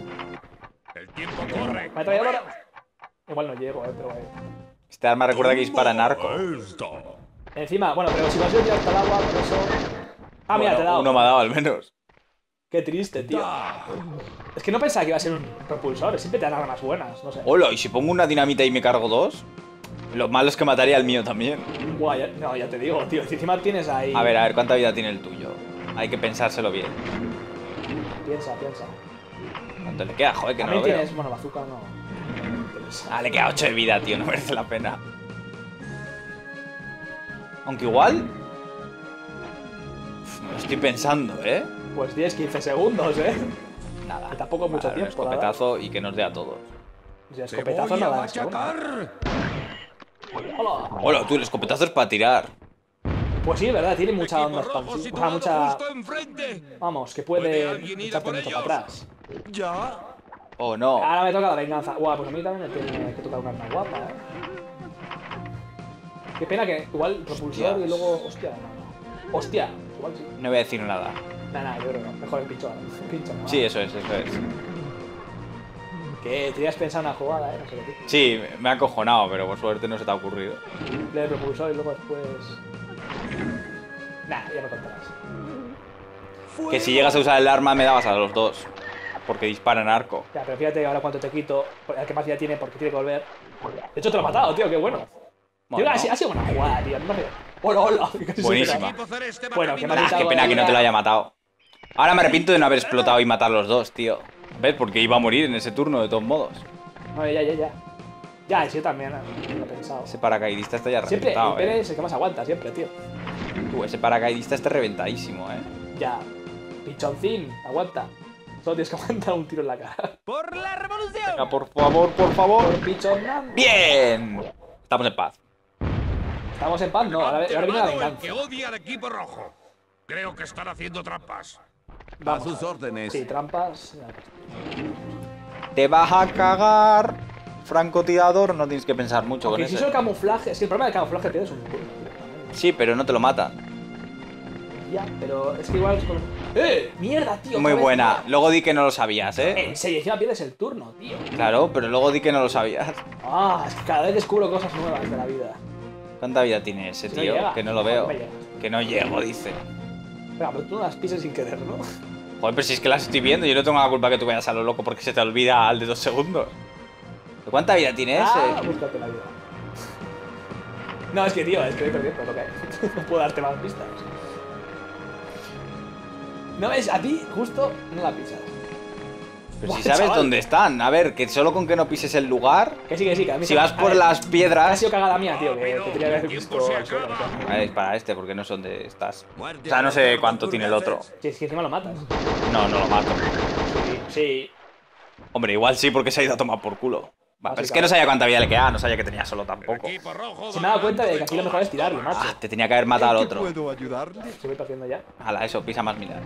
El tiempo corre. Me ha traído ahora... Igual no llego, pero... Este arma recuerda que dispara en arco. Encima, bueno, pero si vas a tirar hasta el agua, por eso... Ah, mira, Bueno, te he dado. uno me ha dado al menos. Qué triste, tío. Es que no pensaba que iba a ser un propulsor. Siempre te dan armas buenas, no sé. Hola, ¿y si pongo una dinamita y me cargo 2? Lo malo es que mataría al mío también. Guay, no, ya te digo, tío. Si encima tienes ahí... A ver, ¿cuánta vida tiene el tuyo? Hay que pensárselo bien. Piensa. ¿Cuánto le queda? Joder, que no También lo veo. tienes... Bueno, bazooka no... no me interesa. Ah, le queda 8 de vida, tío. No merece la pena. Aunque igual... Uf, me lo estoy pensando, ¿eh? Pues 10-15 segundos, ¿eh? Nada. Que tampoco mucho Nada, un tiempo, la escopetazo y que nos dé a todos. Si escopetazo no da en segundo. Hola. Hola, tú, el escopetazo es para tirar. Pues sí, es verdad, tiene mucha onda Equipo rojo expansiva. O sea, situado mucha... justo enfrente. Vamos, que ¿Puede puede alguien ir a echarte por mucho ellos? para atrás. Ya. Oh, no. Ahora me toca la venganza. Guau, pues a mí también me tiene que tocar una arma guapa, ¿eh? Qué pena que igual propulsor Hostias. y luego... Hostia, no. Hostia, igual sí. No voy a decir nada. Nada, yo creo que no. Mejor el pincho ahora. Pincho, ¿no? Sí, eso es, eso es. Que tenías pensado una jugada, ¿eh? No sé qué. Sí, me ha acojonado, pero por suerte no se te ha ocurrido. Le propulsor y luego después... Nah, ya me contarás. Que si llegas a usar el arma me dabas a los dos. Porque disparan arco. Ya, pero fíjate ahora cuánto te quito. El que más vida tiene porque tiene que volver. De hecho, te lo he matado, tío, qué bueno. Bueno. Tío, ha sido buena jugada, tío. No me... Hola, hola. Casi se Buenísima. pega. Equipo celeste va Bueno, que me ha camino. Qué pena que no te lo haya matado. Ahora me arrepiento de no haber explotado y matar los dos, tío. ¿Ves? Porque iba a morir en ese turno de todos modos. No, ya. Ya, sí, también, lo he pensado. Ese paracaidista está ya Siempre, el reventado, Pérez es el que más aguanta, siempre, tío. Ese paracaidista está reventadísimo, Ya. Pichoncín, aguanta. Solo tienes que aguantar un tiro en la cara. ¡Por la revolución! Venga, por favor, por favor. Por pichonán. ¡Bien! Estamos en paz. Estamos en paz, no. Ahora viene la Observado el venganza. que odia al equipo rojo. Creo que están haciendo trampas. A Vamos. sus órdenes. Sí, trampas. Te vas a cagar. Francotirador, no tienes que pensar mucho con Aunque si eso. uso el camuflaje. Es que el problema del camuflaje que tienes es un turno, tío. Sí, pero no te lo matan. Ya, pero es que igual es con... ¡Mierda, tío! Muy otra vez, buena. tío. Luego di que no lo sabías, En serio, encima pierdes el turno, tío. Claro, pero luego di que no lo sabías. Ah, es que cada vez descubro cosas nuevas de la vida. ¿Cuánta vida tiene ese Si no tío? llega. Que no lo No, veo. no me llega. Que no llego, dice. Venga, pero tú no las pises sin querer, ¿no? Joder, pero si es que las estoy viendo, yo no tengo la culpa que tú vayas a lo loco porque se te olvida al de 2 segundos. ¿Cuánta vida tiene Ah, ese? búscate la vida. No, es que, tío, es que voy perdiendo, lo que hay. No puedo darte más pistas. No ves, a ti justo no la pisas. Pero si Buah, sabes chaval. dónde están. A ver, que solo con que no pises el lugar. Que sí, que a mí Si se- vas a por ver, las Ha piedras. sido cagada mía, tío, que tenía que haber El visto tiempo se el suelo. acaba. tío. A ver, dispara a este porque no sé dónde estás. Guardia O sea, no sé local, cuánto tiene el otro. Si es que encima lo matas. No, no lo mato. Sí. Hombre, igual sí porque se ha ido a tomar por culo. Va, pero es que Básicamente. no sabía cuánta vida le quedaba, no sabía que tenía solo El tampoco. equipo rojo Se va me ha dado cuenta de ganando que aquí lo mejor es tirarlo, macho. Ah, te tenía que haber matado al otro. ¿Puedo ayudarle? Se voy partiendo ya. Hala, eso, pisa más mirar.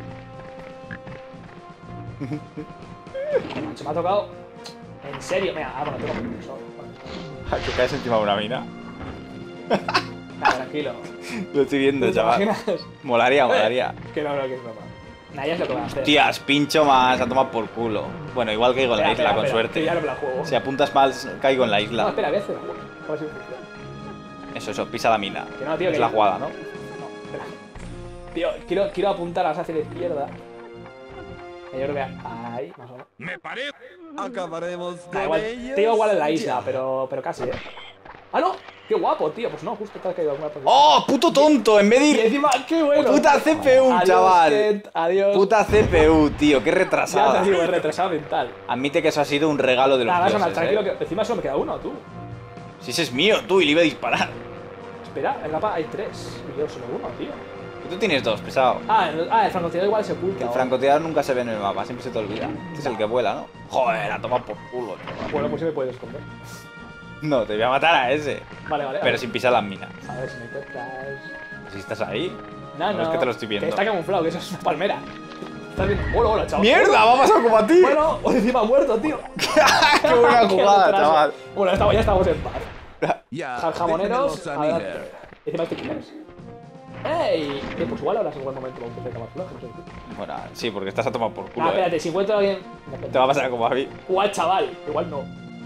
Se me ha tocado. En serio, mira, bueno, tengo propulsor. Que caes encima de una mina. Nada, tranquilo. Lo estoy viendo, ¿Te chaval. imaginas? Molaría, molaría. Que no, que es broma. Nah, ya es lo que voy a hacer. Tías, pincho más, a tomar por culo. Bueno, igual caigo en la isla, con Que suerte. ya no me la juego. Si apuntas mal, caigo en la No, isla. espera, voy a hacer. A ver si funciona. Eso, pisa la mina. Que no, tío, Es que la yo- jugada, ¿no? No, espera. Tío, quiero apuntar hacia la izquierda. Yo creo que ahí, más o menos. Me parece. Acabaremos Nah, con igual, ellos. te digo igual en la isla, pero casi, ¡Ah, no! ¡Qué guapo, tío! Pues no, justo te has caído alguna posición. ¡Oh, puto tonto! En vez de Y ir... encima, ¡qué bueno! Puta CPU, Adiós, chaval. Kent, adiós. Puta CPU, tío, qué Ya retrasada. te digo, es retrasado mental. Admite que eso ha sido un regalo de los Nada, dioses, tranquilo, ¿eh? que encima solo me queda uno, tú. Si ese es mío, tú, y le iba a disparar. Espera, en el mapa hay 3 y yo solo uno, tío. Y tú tienes 2, pesado. El francotirador igual se oculta. El ¿o? francotirador nunca se ve en el mapa, siempre se te olvida. Este es el que vuela, ¿no? Joder, a tomar por culo, chaval. Bueno, pues sí me puedes esconder. No, te voy a matar a ese. Vale. Pero sin pisar las minas. A ver si me encuentras. Si estás ahí. No, No, es que te lo estoy viendo. Que está camuflado, que eso es una palmera. Estás viendo. Hola, chaval. ¡Mierda! ¡Va a pasar como a ti! Bueno, encima muerto, tío. ¡Qué buena jugada, retraso. chaval! Bueno, ya estamos en paz. Ya, Jamoneros, déjenos a adelante. Miller. Encima este quién es. ¡Ey! Pues igual ahora es un buen momento para empezar a camuflaje, no sé qué. Bueno, sí, porque estás a tomar por culo. Espérate, si encuentro a alguien. Te va a pasar como a mí. Igual, chaval, igual no.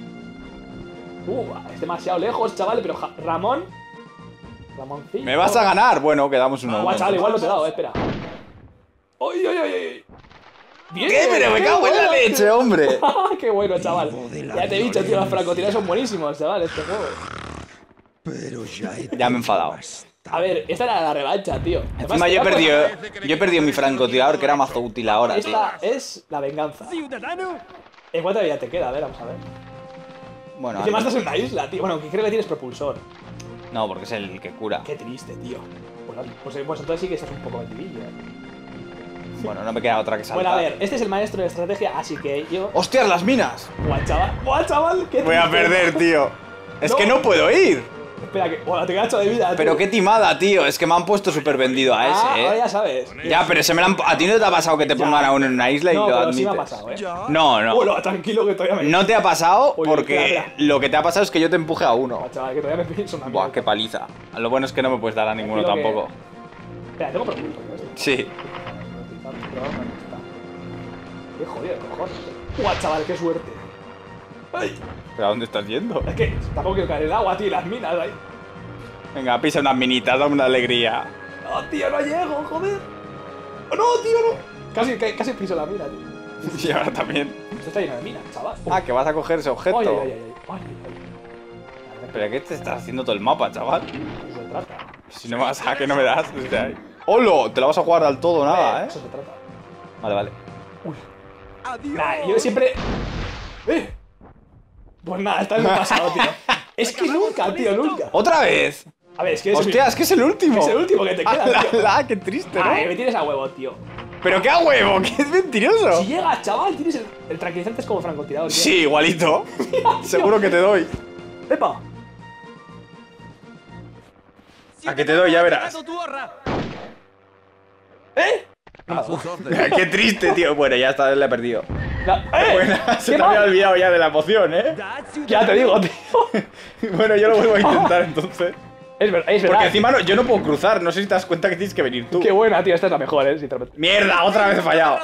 Es demasiado lejos, chaval, pero Ramón. Ramoncito. ¡Me vas a ganar! Bueno, quedamos uno. Igual, chaval, igual no te he dado, espera. ¡Ay! Bien, ¿Qué? Pero me qué cago en la bueno, leche, hombre. ¡Qué bueno, chaval! Ya te he dicho, tío, los francotiradores son buenísimos, chaval, este juego. Pero Ya me he enfadado. A ver, esta era la revancha, tío. Encima yo he perdido mi francotirador, que era mazo útil ahora, tío. Esta es la venganza. ¿En cuánta vida te queda? A ver, vamos a ver. Bueno, Encima estás en una isla, tío. Bueno, que creo que tienes propulsor. no, porque es el que cura. Qué triste, tío. Pues entonces sí que estás un poco metidillo, Bueno, no me queda otra que saltar. Bueno, a ver, este es el maestro de estrategia, así que yo... ¡Hostias, las minas! ¡Buah, chaval! ¡Qué Voy a triste! perder, tío. Es que no puedo ir. Espera, que... Bueno, te queda 8 de vida, tío. Pero qué timada, tío. Es que me han puesto súper vendido a Ahora ese, ya sabes. Ya, pero se me la han... ¿A ti no te ha pasado que te pongan a uno en una isla y No, lo pero sí admites? me ha pasado, Ya. No, no. Bueno, tranquilo, que todavía me... No te ha pasado Oye, porque espera. lo que te ha pasado es que yo te empuje a uno. Buah, chaval, que todavía me pienso una Buah, mierda. qué paliza. Lo bueno es que no me puedes dar a ninguno Tranquilo que- tampoco. Espera, tengo propulsor, ¿no? Sí. Qué jodido, cojones. ¡Buah, chaval, qué suerte! ¡Ay! ¿Pero a dónde estás yendo? Es que tampoco quiero caer en el agua, tío, y las minas ahí. Venga, pisa unas minitas, dame una alegría. No, tío, no llego, joder. Oh, no, tío, no. Casi piso la mina, tío. Y ahora también. Esto está lleno de minas, chaval. Ah, que vas a coger ese objeto. Ay, ay, ay, ay. Ay, ay. Pero ¿qué te estás haciendo todo el mapa, chaval? Eso se trata. Si no me vas a, que no me das desde ahí. ¡Holo! Te la vas a jugar al todo, nada, ¿eh? Eso se trata. Vale, vale. Adiós. Nah, yo siempre... Pues nada, esta vez me he pasado, tío. Es que nunca, tío, nunca. ¡Otra vez! A ver, es que es ¡Hostia, es que es el último! es el último que te queda, tío. ¡Qué triste, ¿no? Ay, me tienes a huevo, tío. ¡Pero qué a huevo! ¡Qué es mentiroso! Si llegas, chaval, tienes el tranquilizante es como francotirador, tío. Sí, igualito. Seguro que te doy. ¡Epa! A que te doy, ya verás. ¿Eh? A sus órdenes. ¡Qué triste, tío! Bueno, ya esta vez la he perdido. Buena, se ¡Qué te había mal! olvidado ya de la poción, ¿eh? Ya te digo, tío. Bueno, yo lo vuelvo a intentar entonces. Es verdad, es verdad. Porque encima yo no puedo cruzar, no sé si te das cuenta que tienes que venir tú. Qué buena, tío, esta es la mejor, sinceramente. ¡Mierda! ¡Otra vez he fallado!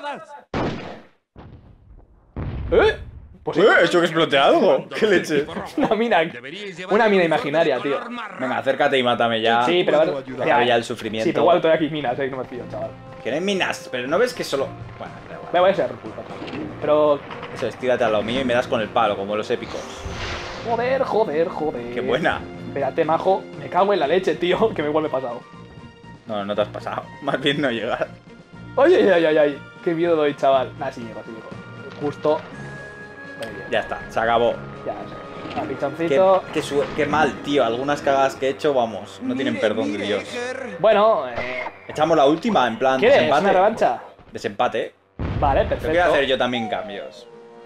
Pues sí, ¿He hecho que explote algo? ¿Qué leche? una mina. Una mina imaginaria, tío. Venga, acércate y mátame ya. Sí, pero puedo vale. ayudar. Acaba ya el sufrimiento. Sí, pero igual estoy aquí minas, no me fío, chaval. Que no hay minas, pero no ves que solo... Bueno, da igual. Voy a ser repulpa. Pero. Eso es, tírate a lo mío y me das con el palo, como los épicos. Joder, joder, joder. ¡Qué buena! Espérate, majo. Me cago en la leche, tío, que me vuelve pasado. No, no te has pasado. Más bien no llegar. Ay, ay, ay, ay, ay. Qué miedo doy, chaval. Nah, sí llego, sí llego. Justo. Muy bien. Ya está, se acabó. Ya, sí. Ah, pichoncito. Qué mal, tío. Algunas cagadas que he hecho, vamos, no tienen perdón de Dios. Bueno, Echamos la última, en plan ¿quieres desempate. una revancha? Desempate, ¿eh? Vale, Pero perfecto. quiero hacer yo también cambios.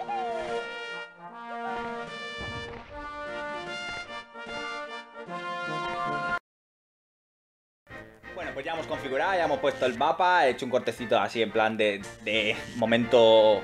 Bueno, pues ya hemos configurado, ya hemos puesto el mapa, he hecho un cortecito así en plan de momento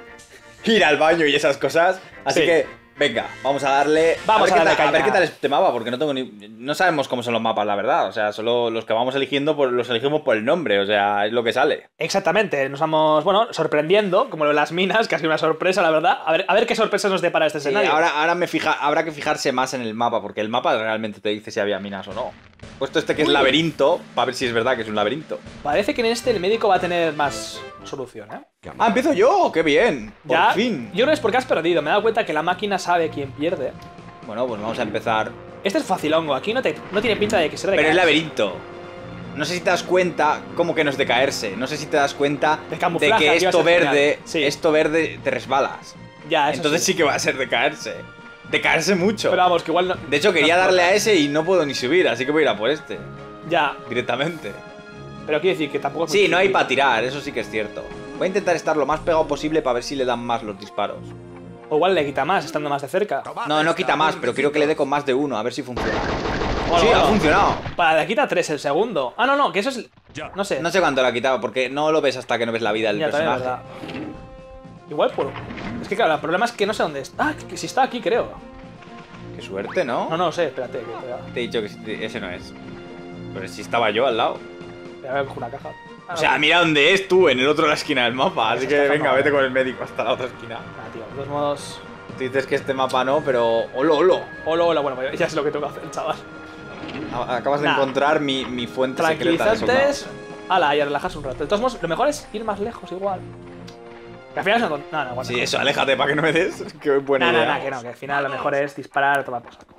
ir al baño y esas cosas. Así Sí. que, venga, vamos a darle. Vamos a darle a ver caña. qué tal es este mapa, porque no sabemos cómo son los mapas, la verdad. O sea, solo los que vamos eligiendo, los elegimos por el nombre, o sea, es lo que sale. Exactamente, nos vamos, bueno, sorprendiendo, como lo de las minas, que ha sido una sorpresa, la verdad. A ver qué sorpresa nos depara este Sí, escenario. ahora habrá que fijarse más en el mapa, porque el mapa realmente te dice si había minas o no. He puesto este que es laberinto, para ver si es verdad que es un laberinto. Parece que en este el médico va a tener más solución, ¿eh? ¡Ah, empiezo yo! ¡Qué bien! Por Ya, fin. yo creo que es porque has perdido, me he dado cuenta que la máquina sabe quién pierde. Bueno, pues vamos a empezar. Este es facilongo, aquí no tiene pinta de que se Pero es laberinto. No sé si te das cuenta cómo que no es de caerse. No sé si te das cuenta De de camuflaje, que aquí va a esto ser genial. verde, Sí. esto verde te resbalas. Ya, eso Entonces sí que va a ser de caerse. De caerse mucho. Pero vamos, que igual no... De hecho, quería no darle a explota. ese y no puedo ni subir, así que voy a ir a por este. Ya, Directamente. pero quiero decir que tampoco es muy Sí, no hay difícil. para tirar, eso sí que es cierto. Voy a intentar estar lo más pegado posible para ver si le dan más los disparos. O igual le quita más, estando más de cerca. No, no quita más, pero quiero que le dé con más de uno, a ver si funciona. Bueno, Sí, ha bueno. funcionado. Para le quita 3 el segundo. Ah, no, que eso es... No sé. No sé cuánto lo ha quitado, porque no lo ves hasta que no ves la vida del Ya, también es personaje. verdad. Igual por... Es que claro, el problema es que no sé dónde está. Ah, que si está aquí, creo. Qué suerte, ¿no? No, no sé, espérate. Que Te he dicho que ese no es. Pero si estaba yo al lado. voy a coger una caja. Ah, O sea, mira dónde es tú, en el otro de la esquina del mapa. Así Eso que está venga, mal. vete con el médico hasta la otra esquina. Nah, tío, de todos modos... Tú dices que este mapa no, pero... ¡Holo, holo! Hola, hola, bueno, pues ya es lo que tengo que hacer, chaval. Acabas de Nah. encontrar mi fuente secreta de soldados. Tranquilizantes. Ala, y a relajarse un rato. De todos modos, lo mejor es ir más lejos igual. Que al final no... No, no, bueno. Sí, eso, aléjate para que no me des. Qué buena No, idea. que no, que al final lo mejor es disparar, tomar por saco.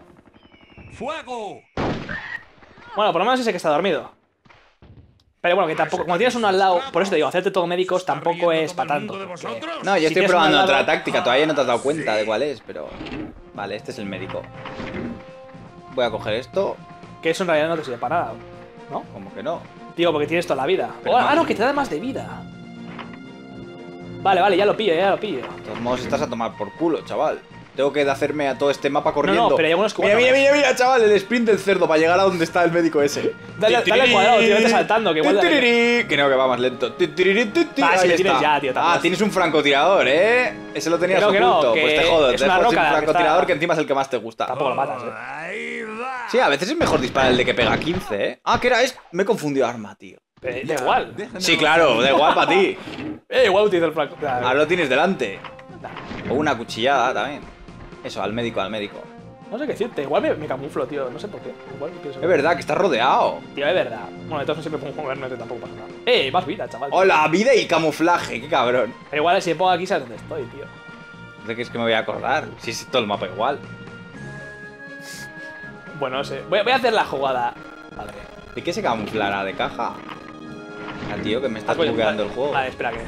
¡Fuego! Bueno, por lo menos ese que está dormido. Pero bueno, que tampoco... Como tienes uno al lado, por eso te digo, hacerte todo médicos tampoco es para tanto. porque- No, yo Si estoy tienes probando uno al otra lado- táctica. Todavía no te has dado cuenta de cuál es, pero... Vale, este es el médico. Voy a coger esto. Que eso en realidad no te sirve para nada, ¿no? Como que no. Tío, porque tienes toda la vida. Pero Oh, no. ah, no, que te da más de vida. Vale, vale, ya lo pillo, ya lo pillo. De todos modos, estás a tomar por culo, chaval. Tengo que hacerme a todo este mapa corriendo. No, pero hay algunos que Mira, bueno, mira, mira, mira, chaval, el sprint del cerdo para llegar a donde está el médico ese. Dale al cuadrado, tío, vete saltando, que igual... Que no, que va más lento. Ah, sí, Ahí lo tienes está. ya, tío, tampoco Ah, es- tienes un francotirador, ¿eh? Ese lo tenías Que no, oculto. que Pues te jodo, es te una dejo sin roca la que francotirador está- que encima es el que más te gusta. Tampoco lo matas, Ahí va. Sí, a veces es mejor disparar el de que pega 15, ¿eh? Ah, ¿qué era? Me he confundido arma, tío. Da igual. Sí, claro, da igual para ti. Igual utilizo el franco. Ahora lo tienes delante. O una cuchillada también. Eso, al médico, al médico. No sé qué decirte. Igual me camuflo, tío. No sé por qué. Igual pienso. Es verdad que estás rodeado. Tío, es verdad. Bueno, de todos siempre pongo movernos, tampoco pasa nada. Más vida, chaval. Hola, vida y camuflaje, qué cabrón. Pero igual si me pongo aquí, sabes dónde estoy, tío. ¿De qué es que me voy a acordar? Si es todo el mapa igual. Bueno, no sé. Voy a hacer la jugada. Vale. ¿De qué se camuflará? ¿De caja? Al tío que me está Pues, bugueando el juego. Vale, espera que.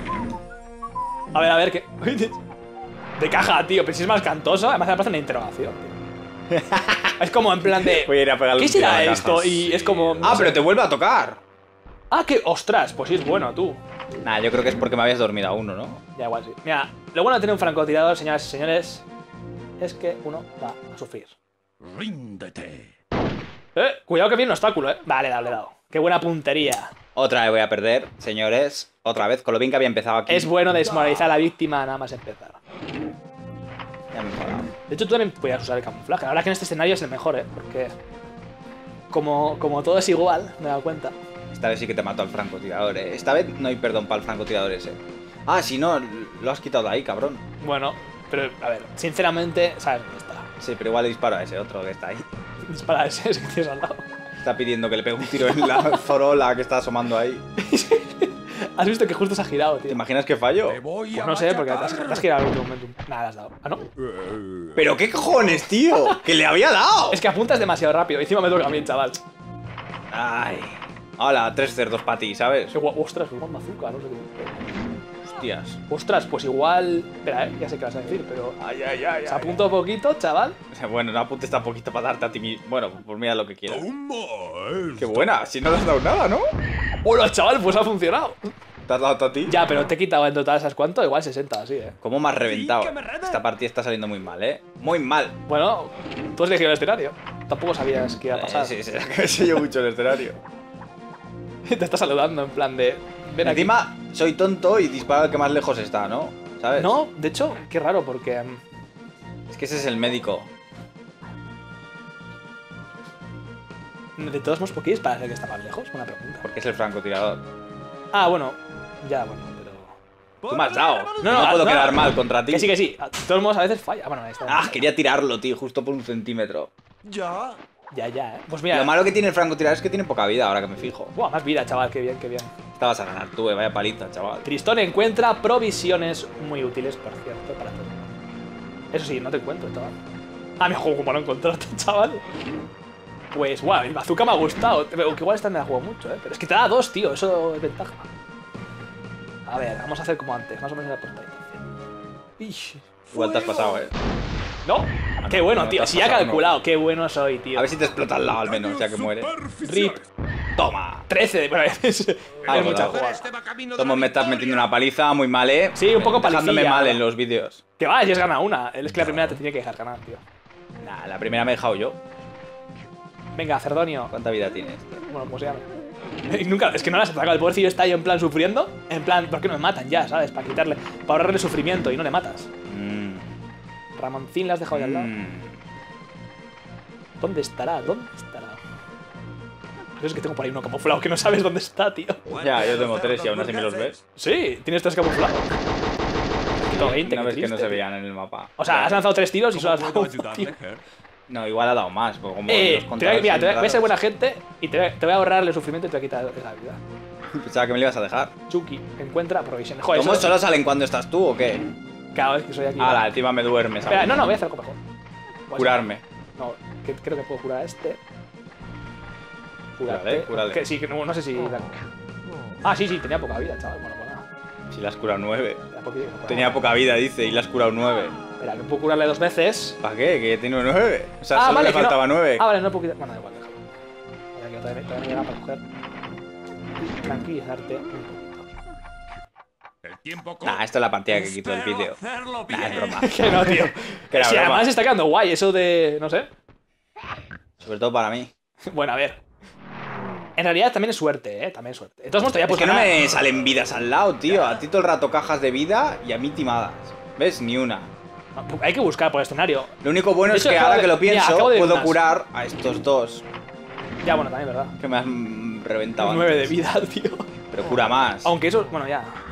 A ver, ¿qué? De caja, tío. Pero si es más cantoso, además me pasa una interrogación, tío. Es como en plan de. Voy a ir a pegarle ¿Qué un tiro a será la esto? caja. Y es como. no Ah, sé. pero te vuelve a tocar. Ah, que. Ostras, pues sí es bueno, tú. Nah, yo creo que es porque me habías dormido a uno, ¿no? Ya igual sí. Mira, lo bueno de tener un francotirador, señoras y señores, es que uno va a sufrir. Ríndete. Cuidado que viene un obstáculo, Vale, dale, dado. Qué buena puntería. Otra vez voy a perder, señores. Otra vez, con lo bien que había empezado aquí. Es bueno desmoralizar a la víctima nada más empezar. Ya me he enfadado. De hecho, tú también podías usar el camuflaje. Ahora que en este escenario es el mejor, Porque como todo es igual, me he dado cuenta. Esta vez sí que te mató al francotirador, Esta vez no hay perdón para el francotirador ese. Ah, si no, lo has quitado de ahí, cabrón. Bueno, pero a ver, sinceramente, ¿sabes dónde está? Sí, pero igual le disparo a ese otro que está ahí. Dispara ese que tienes al lado. Está pidiendo que le pegue un tiro en la zorola que está asomando ahí. Has visto que justo se ha girado, ¿Te tío. imaginas que fallo? Te voy Pues a no sé, porque te machacar. has girado en último momento. Nada, le has dado. Ah, no. ¿Pero qué cojones, tío? ¡Que le había dado! Es que apuntas demasiado rápido. Encima me toca a mí, chaval. Ay. Hola, 3 cerdos para ti, ¿sabes? Ostras, un bazooka, no sé qué. Hostias. Ostras, pues igual. Espera, ya sé qué vas a decir, pero. Ay, ay, ay. Se apunta un poquito, chaval. Bueno, no apuntes tan poquito para darte a ti mismo. Bueno, pues mira lo que quieras. Toma Qué esto. buena, si no le has dado nada, ¿no? Hola, chaval, pues ha funcionado. ¿Te has dado a ti? Ya, pero te he quitado en total, ¿sabes cuánto? Igual 60 así, ¿Cómo me has reventado? que me rede. Esta partida está saliendo muy mal, Muy mal. Bueno, tú has elegido el escenario. Tampoco sabías qué iba a pasar. Sí, que sé yo mucho el escenario. Te está saludando en plan de. Ven aquí. Encima, soy tonto y disparo al que más lejos está, ¿no? ¿Sabes? No, de hecho, qué raro, porque. Es que ese es el médico. De todos modos, ¿por qué disparas el que está más lejos? Buena pregunta. Porque es el francotirador. Ah, bueno. Ya, bueno, pero. Tú me has dado. No, No puedo no, quedar mal contra ti. Que sí, que sí. De todos modos, a veces falla. Bueno, ahí está. Ah, quería tirarlo, tío, justo por 1 centímetro. Ya. Ya, Pues mira. Lo malo que tiene el francotirador es que tiene poca vida, ahora que me fijo. Buah, más vida, chaval, qué bien, qué bien. Esta vas a ganar tú, vaya paliza, chaval. Tristón encuentra provisiones muy útiles, por cierto, para todo. Eso sí, no te encuentro, chaval. Ah, me juego como no encontrarte, chaval. Pues, guau, el bazooka me ha gustado. Pero que igual esta me la juego mucho, Pero es que te da 2, tío, eso es ventaja. A ver, vamos a hacer como antes, más o menos la portadita. Igual te has pasado, ¿No? Qué bueno, no, tío. te has Si ya he pasado, calculado, qué bueno soy, tío. A ver si te explota al lado al menos, ya que muere. Rip. Toma. 13 bueno, es Ah, mucha bueno. jugada. Este va camino de Tomo, la me estás victoria. metiendo una paliza muy mal, Sí, un poco Dejándome palicilla, mal ¿no? en los vídeos. Que va, si has ganado una. Es que la primera te tiene que dejar ganar, tío. Nah, la primera me he dejado yo. Venga, Cerdonio. ¿Cuánta vida tienes? Bueno, como se llama. Y nunca, es que no las has atacado. El pobrecillo está ahí en plan sufriendo. En plan, ¿por qué no me matan ya, sabes? Para quitarle, para ahorrarle sufrimiento y no le matas. Ramoncín la has dejado ahí al lado. ¿Dónde estará? ¿Dónde estará? Es que tengo por ahí uno camuflado que no sabes dónde está, tío. Ya, yo tengo 3 y aún así me los ves. Sí, tienes 3 camuflados. Quito 20, Una qué vez que no triste, se tío. veían en el mapa. O sea, has lanzado 3 tiros y solo has ¿Cómo dado puedo uno, tío. ayudarle, Ger? No, igual ha dado más, porque como los Mira, contadores te voy a son ser buena raros. gente y te voy a ahorrar el sufrimiento y te voy a quitar la vida. Pensaba que me lo ibas a dejar. Chucky, encuentra provisiones. Joder, ¿Cómo eso- solo salen cuando estás tú o qué? Claro, es que soy aquí. Ala, encima me duermes. Espera, ahora. no, voy a hacer algo mejor. Voy a Curarme. No, que creo que puedo curar a este. Cúrale, cúrale. Que sí, que no sé si. Ah, sí, tenía poca vida, chaval. Bueno, pues nada. Si la has curado 9. Tenía Tenía poca vida, dice, y la has curado 9. Espera, que puedo curarle 2 veces. ¿Para qué? Que tiene 9. O sea, solo le que faltaba no. 9. Ah, vale, no puedo quitar. Bueno, da igual, déjalo. A ver, que todavía no llega para coger. Y tranquilizarte un poquito. El tiempo Nah, esto es la pantalla que quito del vídeo. hacerlo Nah, es bien. broma. Que no, tío. Que era Si broma. además está quedando guay eso de. No sé. Sobre todo para mí. Bueno, a ver. En realidad también es suerte, También es suerte. De todos modos, todavía Es puedes que no ganar. me salen vidas al lado, tío. A ti todo el rato cajas de vida y a mí timadas. ¿Ves? Ni una. Hay que buscar por el escenario. Lo único bueno De es hecho, que acabo ahora de- que lo mira, pienso, acabo de ver puedo unas. curar a estos dos Ya, bueno, también, ¿verdad? que me han reventado 9 de antes. vida, tío. Pero cura más. Aunque eso. Bueno, ya.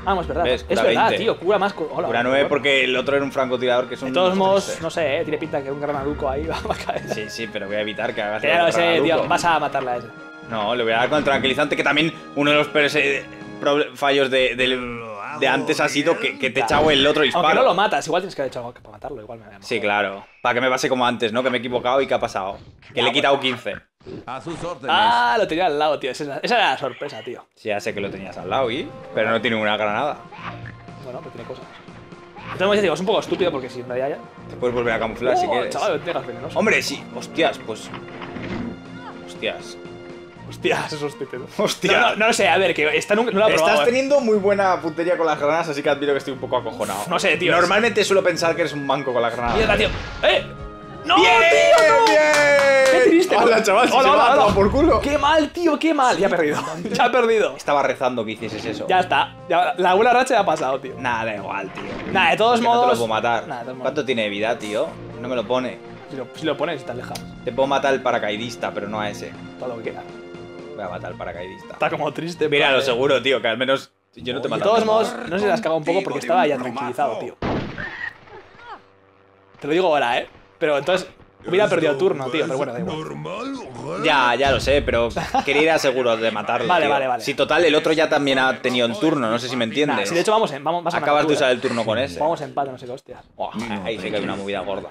Ah, es verdad. ¿Ves? Es Cura verdad, 20. tío. Cura más. Hola, Cura 9 porque el otro era un francotirador que es un... De todos modos, no sé, tiene pinta que un granaduco ahí va a caer. Sí, sí, pero voy a evitar que hagas Que ya lo sé, granaduco. tío. Vas a matarla a ese. No, le voy a dar con el tranquilizante, que también uno de los peores fallos de antes ha sido que te he echado el otro disparo. Aunque no lo matas, igual tienes que haber hecho algo para matarlo. Igual me voy a Sí, claro. Para que me pase como antes, ¿no? Que me he equivocado y ¿qué ha pasado? Que le he quitado 15. A sus órdenes. Ah, lo tenía al lado, tío. Esa era la sorpresa, tío. Sí, ya sé que lo tenías al lado, pero no tiene una granada. Bueno, pero tiene cosas. Entonces, digo, es un poco estúpido porque si en realidad ya. Te puedes volver a camuflar si quieres. Chaval, tengas venenoso. Hombre, sí. Hostias, pues... Hostias. Hostias, eso es estúpido. Hostia. No lo sé, a ver, que esta nunca no lo he probado. Estás teniendo muy buena puntería con las granadas, así que admiro que estoy un poco acojonado. No sé, tío. Normalmente suelo pensar que eres un manco con las granadas. Mierda, tío. ¡Eh! ¡No, ¡Bien! tío! ¡No! ¡Bien! ¡Qué triste! Hola, chaval, si Hola, se hola, va a hola. tomar por culo. ¡Qué mal, tío! ¡Qué mal! Ya he perdido. Ya he perdido. Estaba rezando que hicieses eso. Ya está. Ya, la buena racha ya ha pasado, tío. Nada, da igual, tío. Nada, de todos Que no te modos. lo puedo matar. Nada, de todos modos. ¿Cuánto tiene de vida, tío? No me lo pone. Si lo pones, estás lejos. Te puedo matar al paracaidista, pero no a ese. Todo lo que queda. Voy a matar al paracaidista. Está como triste. Mira, lo pero- seguro, tío, que al menos yo no te De mato. todos modos, no se las caga un poco porque estaba ya tranquilizado, tío. Te lo digo ahora, ¿eh? Pero entonces hubiera perdido el turno, tío. Pero bueno, da igual. Ya lo sé, pero quería ir a seguro de matarlo. Vale, tío. vale. Si total, el otro ya también ha tenido el turno, no sé si me Nah, entiendes. si de hecho vamos a Acabas de ganar, usar el turno con ese. Vamos a empate, no sé qué hostias. Buah, ahí sí que hay una movida gorda.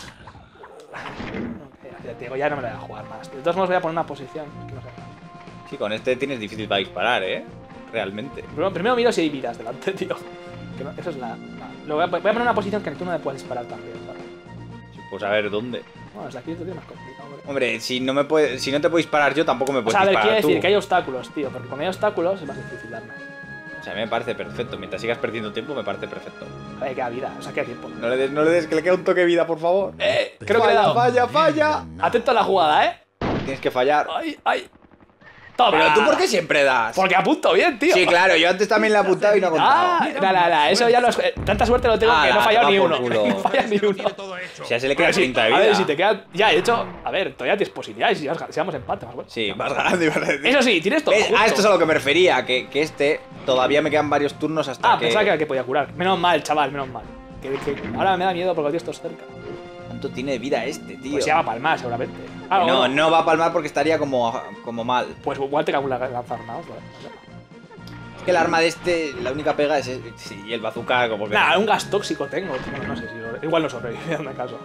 Ya te digo, ya no me la voy a jugar más. De todos modos voy a poner una posición. Que no sé. Sí, con este tienes difícil para disparar, Realmente. Primero miro si hay vidas delante, tío. Que no- eso es la. Lo voy a poner una posición que tú no me puedes disparar también, ¿sabes? Pues a ver dónde. Bueno, desde aquí esto tiene más complicado, hombre. Hombre, si no te puedo disparar yo, tampoco me O puedes sea, a ver, disparar quiere tú. decir que hay obstáculos, tío. Porque cuando hay obstáculos es más difícil darme. O sea, a mí me parece perfecto. Mientras sigas perdiendo tiempo, me parece perfecto. A ver, queda vida. O sea, queda tiempo. No le des, que le queda un toque de vida, por favor. Creo que le he dado. Falla. Atento a la jugada, ¿eh? Tienes que fallar. ¡Ay! ¡Toma! Pero tú, ¿por qué siempre das? Porque apunto bien, tío. Sí, claro, yo antes también le he apuntado y no he contado. Nada, eso ya lo has... Tanta suerte lo tengo que no he fallado ni uno. culo. No falla ni uno. Todo hecho. Si a ese le queda Pero sí, 30 de a vida. ver, si te queda... Ya, de hecho, a ver, todavía tienes posibilidades si vamos empate, más bueno. Sí, vas ganando y vas a decir. Eso sí, tienes todo justo. A esto es a lo que me refería, que este todavía me quedan varios turnos hasta que... Pensaba que era el que podía curar. Menos mal, chaval, menos mal. Que ahora me da miedo porque lo tienes todo cerca. ¿Cuánto tiene de vida este, tío? Pues ya va a palmar, seguramente. No va a palmar porque estaría como mal. Pues igual te calcula lanzar una otra. Es que el arma de este, la única pega es... Sí, y el bazooka como que... Nah, un gas tóxico tengo. Tío, no sé si... Igual no sobrevive, en caso.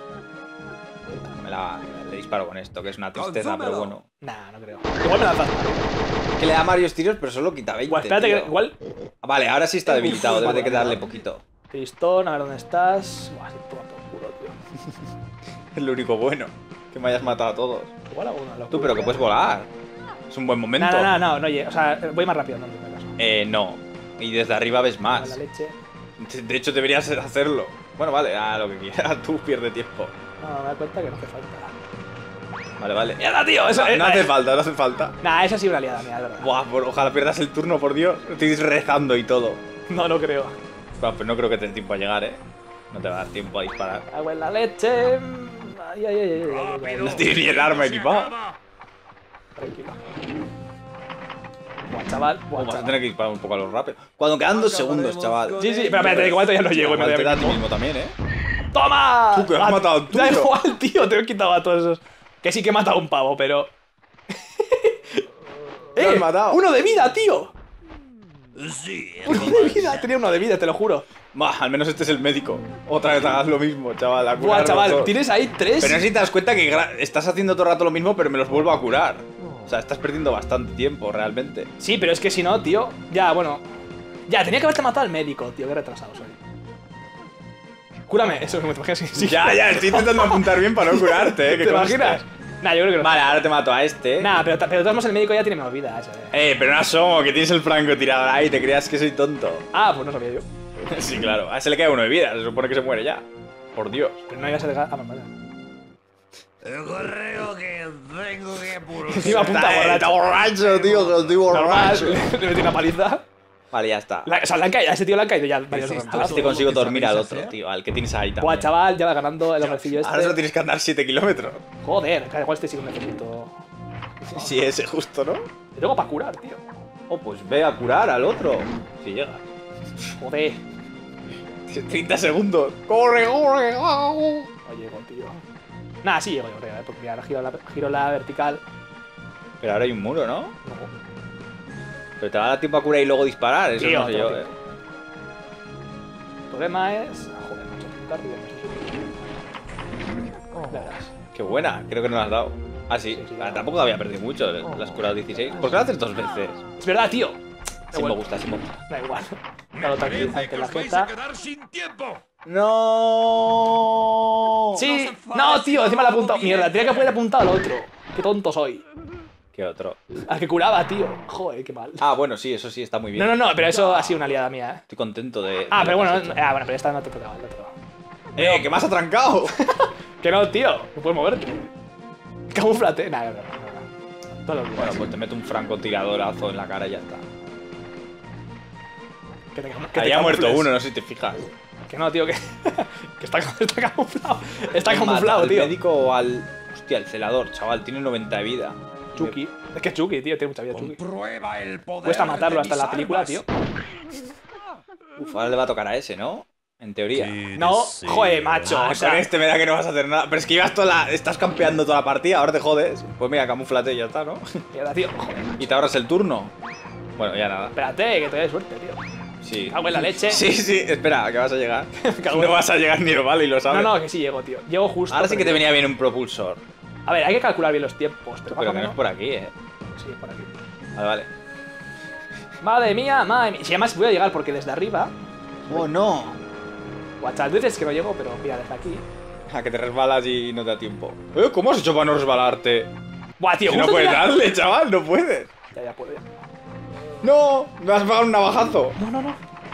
Le disparo con esto, que es una tristeza, pero bueno. Nah, no creo. Igual me lanzas. Que le da varios tiros, pero solo quita 20, Igual, espérate tío. que... Igual... Vale, ahora sí está debilitado, debe de quedarle poquito. Tristón, a ver dónde estás. Buah, sí, toma por culo, tío. Es lo único bueno, que me hayas matado a todos. Igual hago una locura. Tú, pero que puedes volar. Es un buen momento. No, o sea, voy más rápido, no en caso. No. Y desde arriba ves La más. leche. De hecho, deberías hacerlo. Bueno, vale, lo que quieras. Tú pierde tiempo. No, me da cuenta que no hace falta. Vale. ¡Mierda, tío! Eso, No hace falta, no hace falta. Nah, esa sí una liada mía, es verdad. Buah, ojalá pierdas el turno, por Dios. Estoy rezando y todo. No lo creo. Buah, pero no creo que te dé tiempo a llegar, No te va a dar tiempo a disparar. Agua en la leche. Ay. No tienes ni el arma equipado. Tranquilo. Buah, chaval. Vas a tener que disparar un poco a lo rápido. Cuando quedan 2 segundos, chaval. Sí, pero espérate, que igual todavía no llego y me Igual doy te da a a mí ti mismo. mismo también, ¡Toma! Tú, que has matado al tuyo. Da igual, tío, te he quitado a todos esos. Que sí que he matado a un pavo, pero... Lo has matado. ¡Uno de vida, tío! Sí, ¡Uno de vida! Tenía uno de vida, te lo juro. Bah, al menos este es el médico. Otra vez hagas lo mismo, chaval. a Buah, curarnos chaval, todos. tienes ahí 3. Pero no sé si te das cuenta que estás haciendo todo el rato lo mismo, pero me los vuelvo a curar. O sea, estás perdiendo bastante tiempo, realmente. Sí, pero es que si no, tío... Ya, bueno... Ya, tenía que haberte matado al médico, tío. Qué retrasado soy. Cúrame. Eso me imaginas. Sí. Ya, estoy intentando apuntar bien para no curarte, ¿Te imaginas? Nah, yo creo que no. Vale, ahora te mato a este. Nah, pero de todos modos el médico ya tiene menos vida. Pero no asomo, que tienes el francotirador ahí, te creas que soy tonto. Ah, pues no sabía yo. Sí, claro. A ese le queda 1 de vida, se supone que se muere ya. Por Dios. Pero no ibas a dejar... Ah, vale. el correo que tengo que pulsar. Encima apunta Está borracho. borracho, tío, que estoy Normal, borracho. le metí una paliza. Vale, ya está. O sea, a ese tío le han caído ya varios A rounds. este consigo dormir al otro, tío, al que tienes ahí también. Buah, chaval, ya va ganando el hombrecillo Ahora solo este. tienes que andar 7 kilómetros. Joder, claro, igual este sí que necesito. Sí, ese justo, ¿no? Te tengo para curar, tío. Oh, pues ve a curar al otro. Si llegas. Joder. 30 segundos. ¡Corre, corre! No llego, tío. Nada, sí llego, yo creo, porque ahora giro la vertical. Pero ahora hay un muro, ¿no? No. Pero te va a dar tiempo a curar y luego disparar. Eso Tío, no sé tengo yo, tiempo. El problema es... Joder, macho, pintar bien, eso sí. Ya verás. Qué buena, creo que no la has dado. Ah, sí. Sí, sí, Ah, no. tampoco había perdido mucho. La has curado 16. ¿Por qué lo haces 2 veces? Es verdad, tío. Sí me gusta, sí me gusta. Da igual. Dalo Parece tranquilizante que en la os vais a jeta. quedar sin tiempo. ¡No! Sí, no, tío, encima le he apuntado. Mierda, tenía que haber apuntado al otro. Qué tonto soy. ¿Qué otro? Al que curaba, tío. Joder, qué mal. Ah, bueno, sí, eso sí, está muy bien. No, pero eso ha sido una liada mía, Estoy contento de... Ah, de pero lo que bueno, has hecho. pero esta no te tocaba, no te tocaba. ¡Que me has atrancado! Que no, tío, no puedes moverte. Camuflate. Nah, no. Todo lo que Bueno, pues te meto un francotiradораzo en la cara y ya está. que te Ahí ha muerto camufles. uno, no sé si te fijas. Que no, tío, que está camuflado. Está ¿Quién camuflado, mata, tío. ¿Al médico o al...? Hostia, el celador, chaval, tiene 90 de vida. Chucky. Es que Chucky, tío, tiene mucha vida Chucky. Comprueba el poder. Cuesta matarlo de hasta en la mis película, armas. tío. Uf, ahora le va a tocar a ese, ¿no? En teoría. No, joder, macho. Ah, O sea, con este me da que no vas a hacer nada. Pero es que ibas estás campeando toda la partida, ahora te jodes. Pues mira, camúflate y ya está, ¿no? mierda, tío. Joder. Y te ahorras el turno. Bueno, ya nada. Espérate, que te dé suerte, tío. Sí. Cago en la leche. Sí, espera, que vas a llegar. Cago No en- vas a llegar ni lo vale y lo sabes. No, que sí llego, tío. Llego justo. Ahora sí que te pero- venía bien un propulsor. A ver, hay que calcular bien los tiempos. Pero, Pero más que o no es menos... por aquí, Sí, por aquí. Vale. Madre mía, madre mía. Si además voy a llegar porque desde arriba. Oh, no. Guacha, tú dices que no llego, pero mira, desde aquí. A que te resbalas y no te da tiempo. ¿Cómo has hecho para no resbalarte? Buah, tío, Si no justo puedes tenía- darle, chaval, no puedes. Ya puedo, ya. No, me vas a pagar un navajazo. No.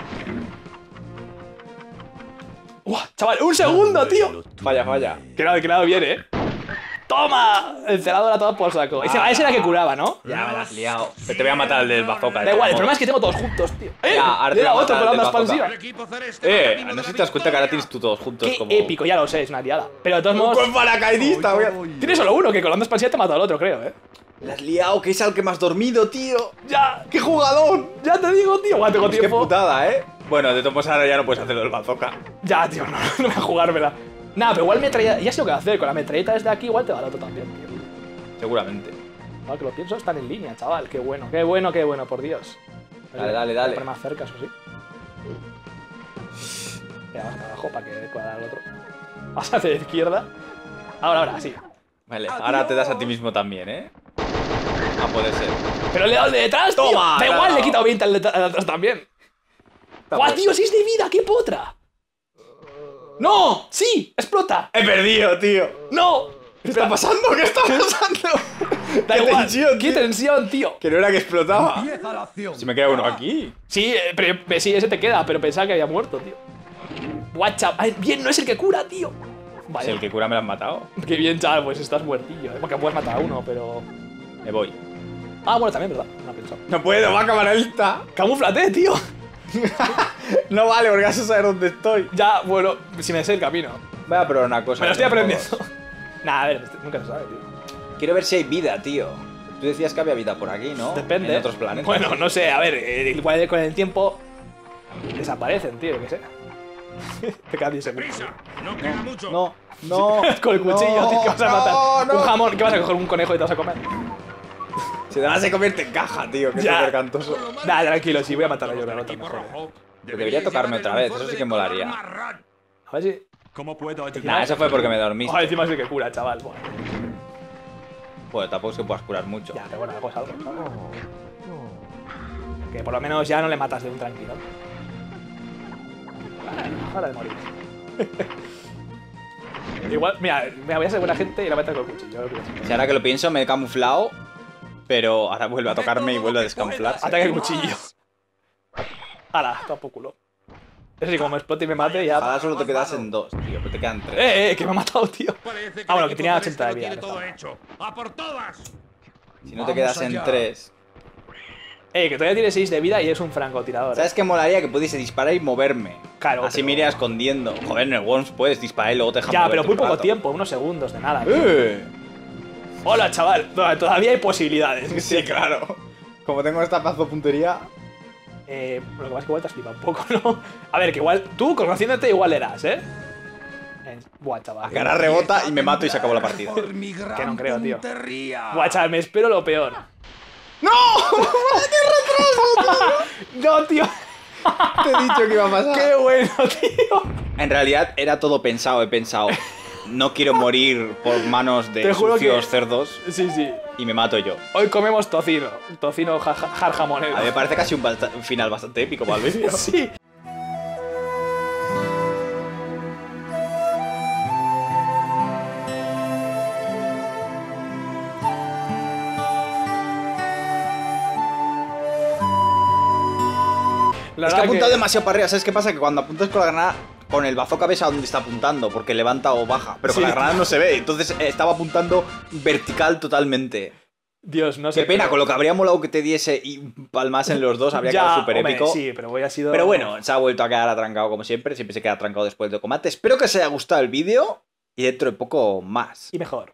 ¡Buah, chaval! ¡Un segundo, tío! Falla. Que nada bien, ¡Toma! El celador a todo por saco. Ese era el que curaba, ¿no? Ya me la has liado. Pero te voy a matar al del bazooka. Da igual, el problema es que tengo todos juntos, tío. Ya, ahora Le te da voy a otro matar con la al del expansiva. El equipo celeste va camino No de sé la si te das cuenta que ahora tienes victoria. tú todos juntos Qué como... épico, ya lo sé, es una liada. Pero de todos modos, ¡Con paracaidista! tienes solo uno que con la onda expansiva te ha matado al otro, creo, La has liado, que es al que me has dormido, tío. ¡Ya! ¡Qué jugador! ¡Ya te digo, tío! ¡Guau, tengo Qué tiempo! putada, Bueno, de todos modos ahora ya no puedes hacerlo del bazooka. Ya, tío, no voy a jugármela. Nada, pero igual metralleta. Ya sé lo que hacer. Con la metralleta desde aquí, igual te va el otro también, tío. Seguramente. Ahora que lo pienso, están en línea, chaval. Qué bueno, por Dios. Dale. Voy a poner más cerca, eso sí. Espera, más para abajo para que pueda dar al otro. Vas hacia la izquierda. Ahora, sí. Vale, ahora te das a ti mismo también, Ah, puede ser. Pero le he dado el de detrás, tío. Toma, Da igual, claro. le he quitado 20 al de atrás también. ¡Guau, tío! ¡6 de vida! ¡Qué potra! ¡No! ¡Sí! ¡Explota! He perdido, tío. ¡No! ¿Qué está pasando? ¿Qué está pasando? Da ¡Qué igual. tensión, ¡Qué tío! tensión, tío! Que no era que explotaba. Empieza la acción. Si me queda uno aquí. Sí, pero sí, ese te queda, pero pensaba que había muerto, tío. Guacha, bien, no es el que cura, tío. Si Vale, el que cura me lo han matado. qué bien, chaval, pues estás muertillo, porque puedes matar a uno, pero... Me voy. Ah, bueno, también, ¿verdad? No he pensado. No puedo, va camaralista. ¡Camúflate, tío! No vale, porque vas a saber dónde estoy. Ya, bueno, si me sé el camino. Voy a probar una cosa. Me lo estoy con aprendiendo. todos. Nah, a ver, nunca se sabe, tío. Quiero ver si hay vida, tío. Tú decías que había vida por aquí, ¿no? Depende. En otros planetas. Bueno, no sé, a ver, igual con el tiempo desaparecen, tío, que sé. Te quedan 10 segundos. Prisa, no queda mucho. No. Con el cuchillo, tío, que vas a matar. No. Un jamón, que vas a coger un conejo y te vas a comer. Si te vas a comerte en caja, tío, que es Ya. súper cantoso. Nah, tranquilo, sí, voy a matarlo yo, El pero no te equipo mejor. rojo Debería tocarme otra vez, eso sí que molaría. A ver si... ¿Cómo puedo ayudar? Nah, eso fue porque me dormiste. Oh, encima sí que cura, chaval. Bueno, Pues tampoco es que puedas curar mucho. ya, pero bueno, algo es algo, ¿sabes? Que por lo menos ya no le matas de un tranquilo. Ahora de morir. Igual, mira, me voy a ser buena gente y la meto con el cuchillo. lo que voy a hacer. Si ahora que lo pienso, me he camuflado, pero ahora vuelve a tocarme y vuelve a descamuflarse. Ataque el cuchillo. Hala, toma por culo. Eso sí, como me explote y me mate, ya. Ojalá solo te quedas en 2, tío, pero te quedan 3. Que me ha matado, tío. Parece Ah, bueno, el que equipo tenía celeste 80 de lo vida, tiene no todo está hecho. ¡A por todas! Si no te quedas en allá. 3. Que todavía tiene 6 de vida y es un francotirador. ¿Sabes qué molaría? Que pudiese disparar y moverme. Claro, Así pero- me iría escondiendo. Joder, en el Worms puedes disparar y luego te dejan Ya, pero moverte muy un poco rato. tiempo, unos segundos de nada. tío. ¡Eh! Hola, chaval. Todavía hay posibilidades. Sí, claro. Como tengo esta pedazo de puntería. Lo que pasa es que igual te has flipado un poco, ¿no? A ver, que igual tú, conociéndote, igual le das, ¿eh? Buah, chaval. La cara rebota y me mato y se acabó la partida. Por mi gran Que no creo, tío. tontería. Buah, chaval, me espero lo peor. ¡No! No, tío. Te he dicho que iba a pasar. Qué bueno, tío. En realidad era todo pensado, he pensado. No quiero morir por manos de Te juro sucios que- cerdos Sí, sí. y me mato yo. Hoy comemos tocino. Tocino jarjamonero. A mí me parece casi un final bastante épico para el vídeo. Sí. La Es que ha verdad apuntado demasiado para arriba. ¿Sabes qué pasa? Que cuando apuntas con la granada, con el bazooka ves a dónde está apuntando, porque levanta o baja. Pero con Sí. la granada no se ve. Entonces estaba apuntando vertical totalmente. Dios, no sé. Qué pena, pero- con lo que habría molado que te diese y palmas en los dos, habría Ya, quedado súper hombre, épico. Sí, pero voy a sido. Pero bueno, se ha vuelto a quedar atrancado como siempre. Siempre se queda atrancado después del combate. Espero que os haya gustado el vídeo y dentro de poco más. Y mejor.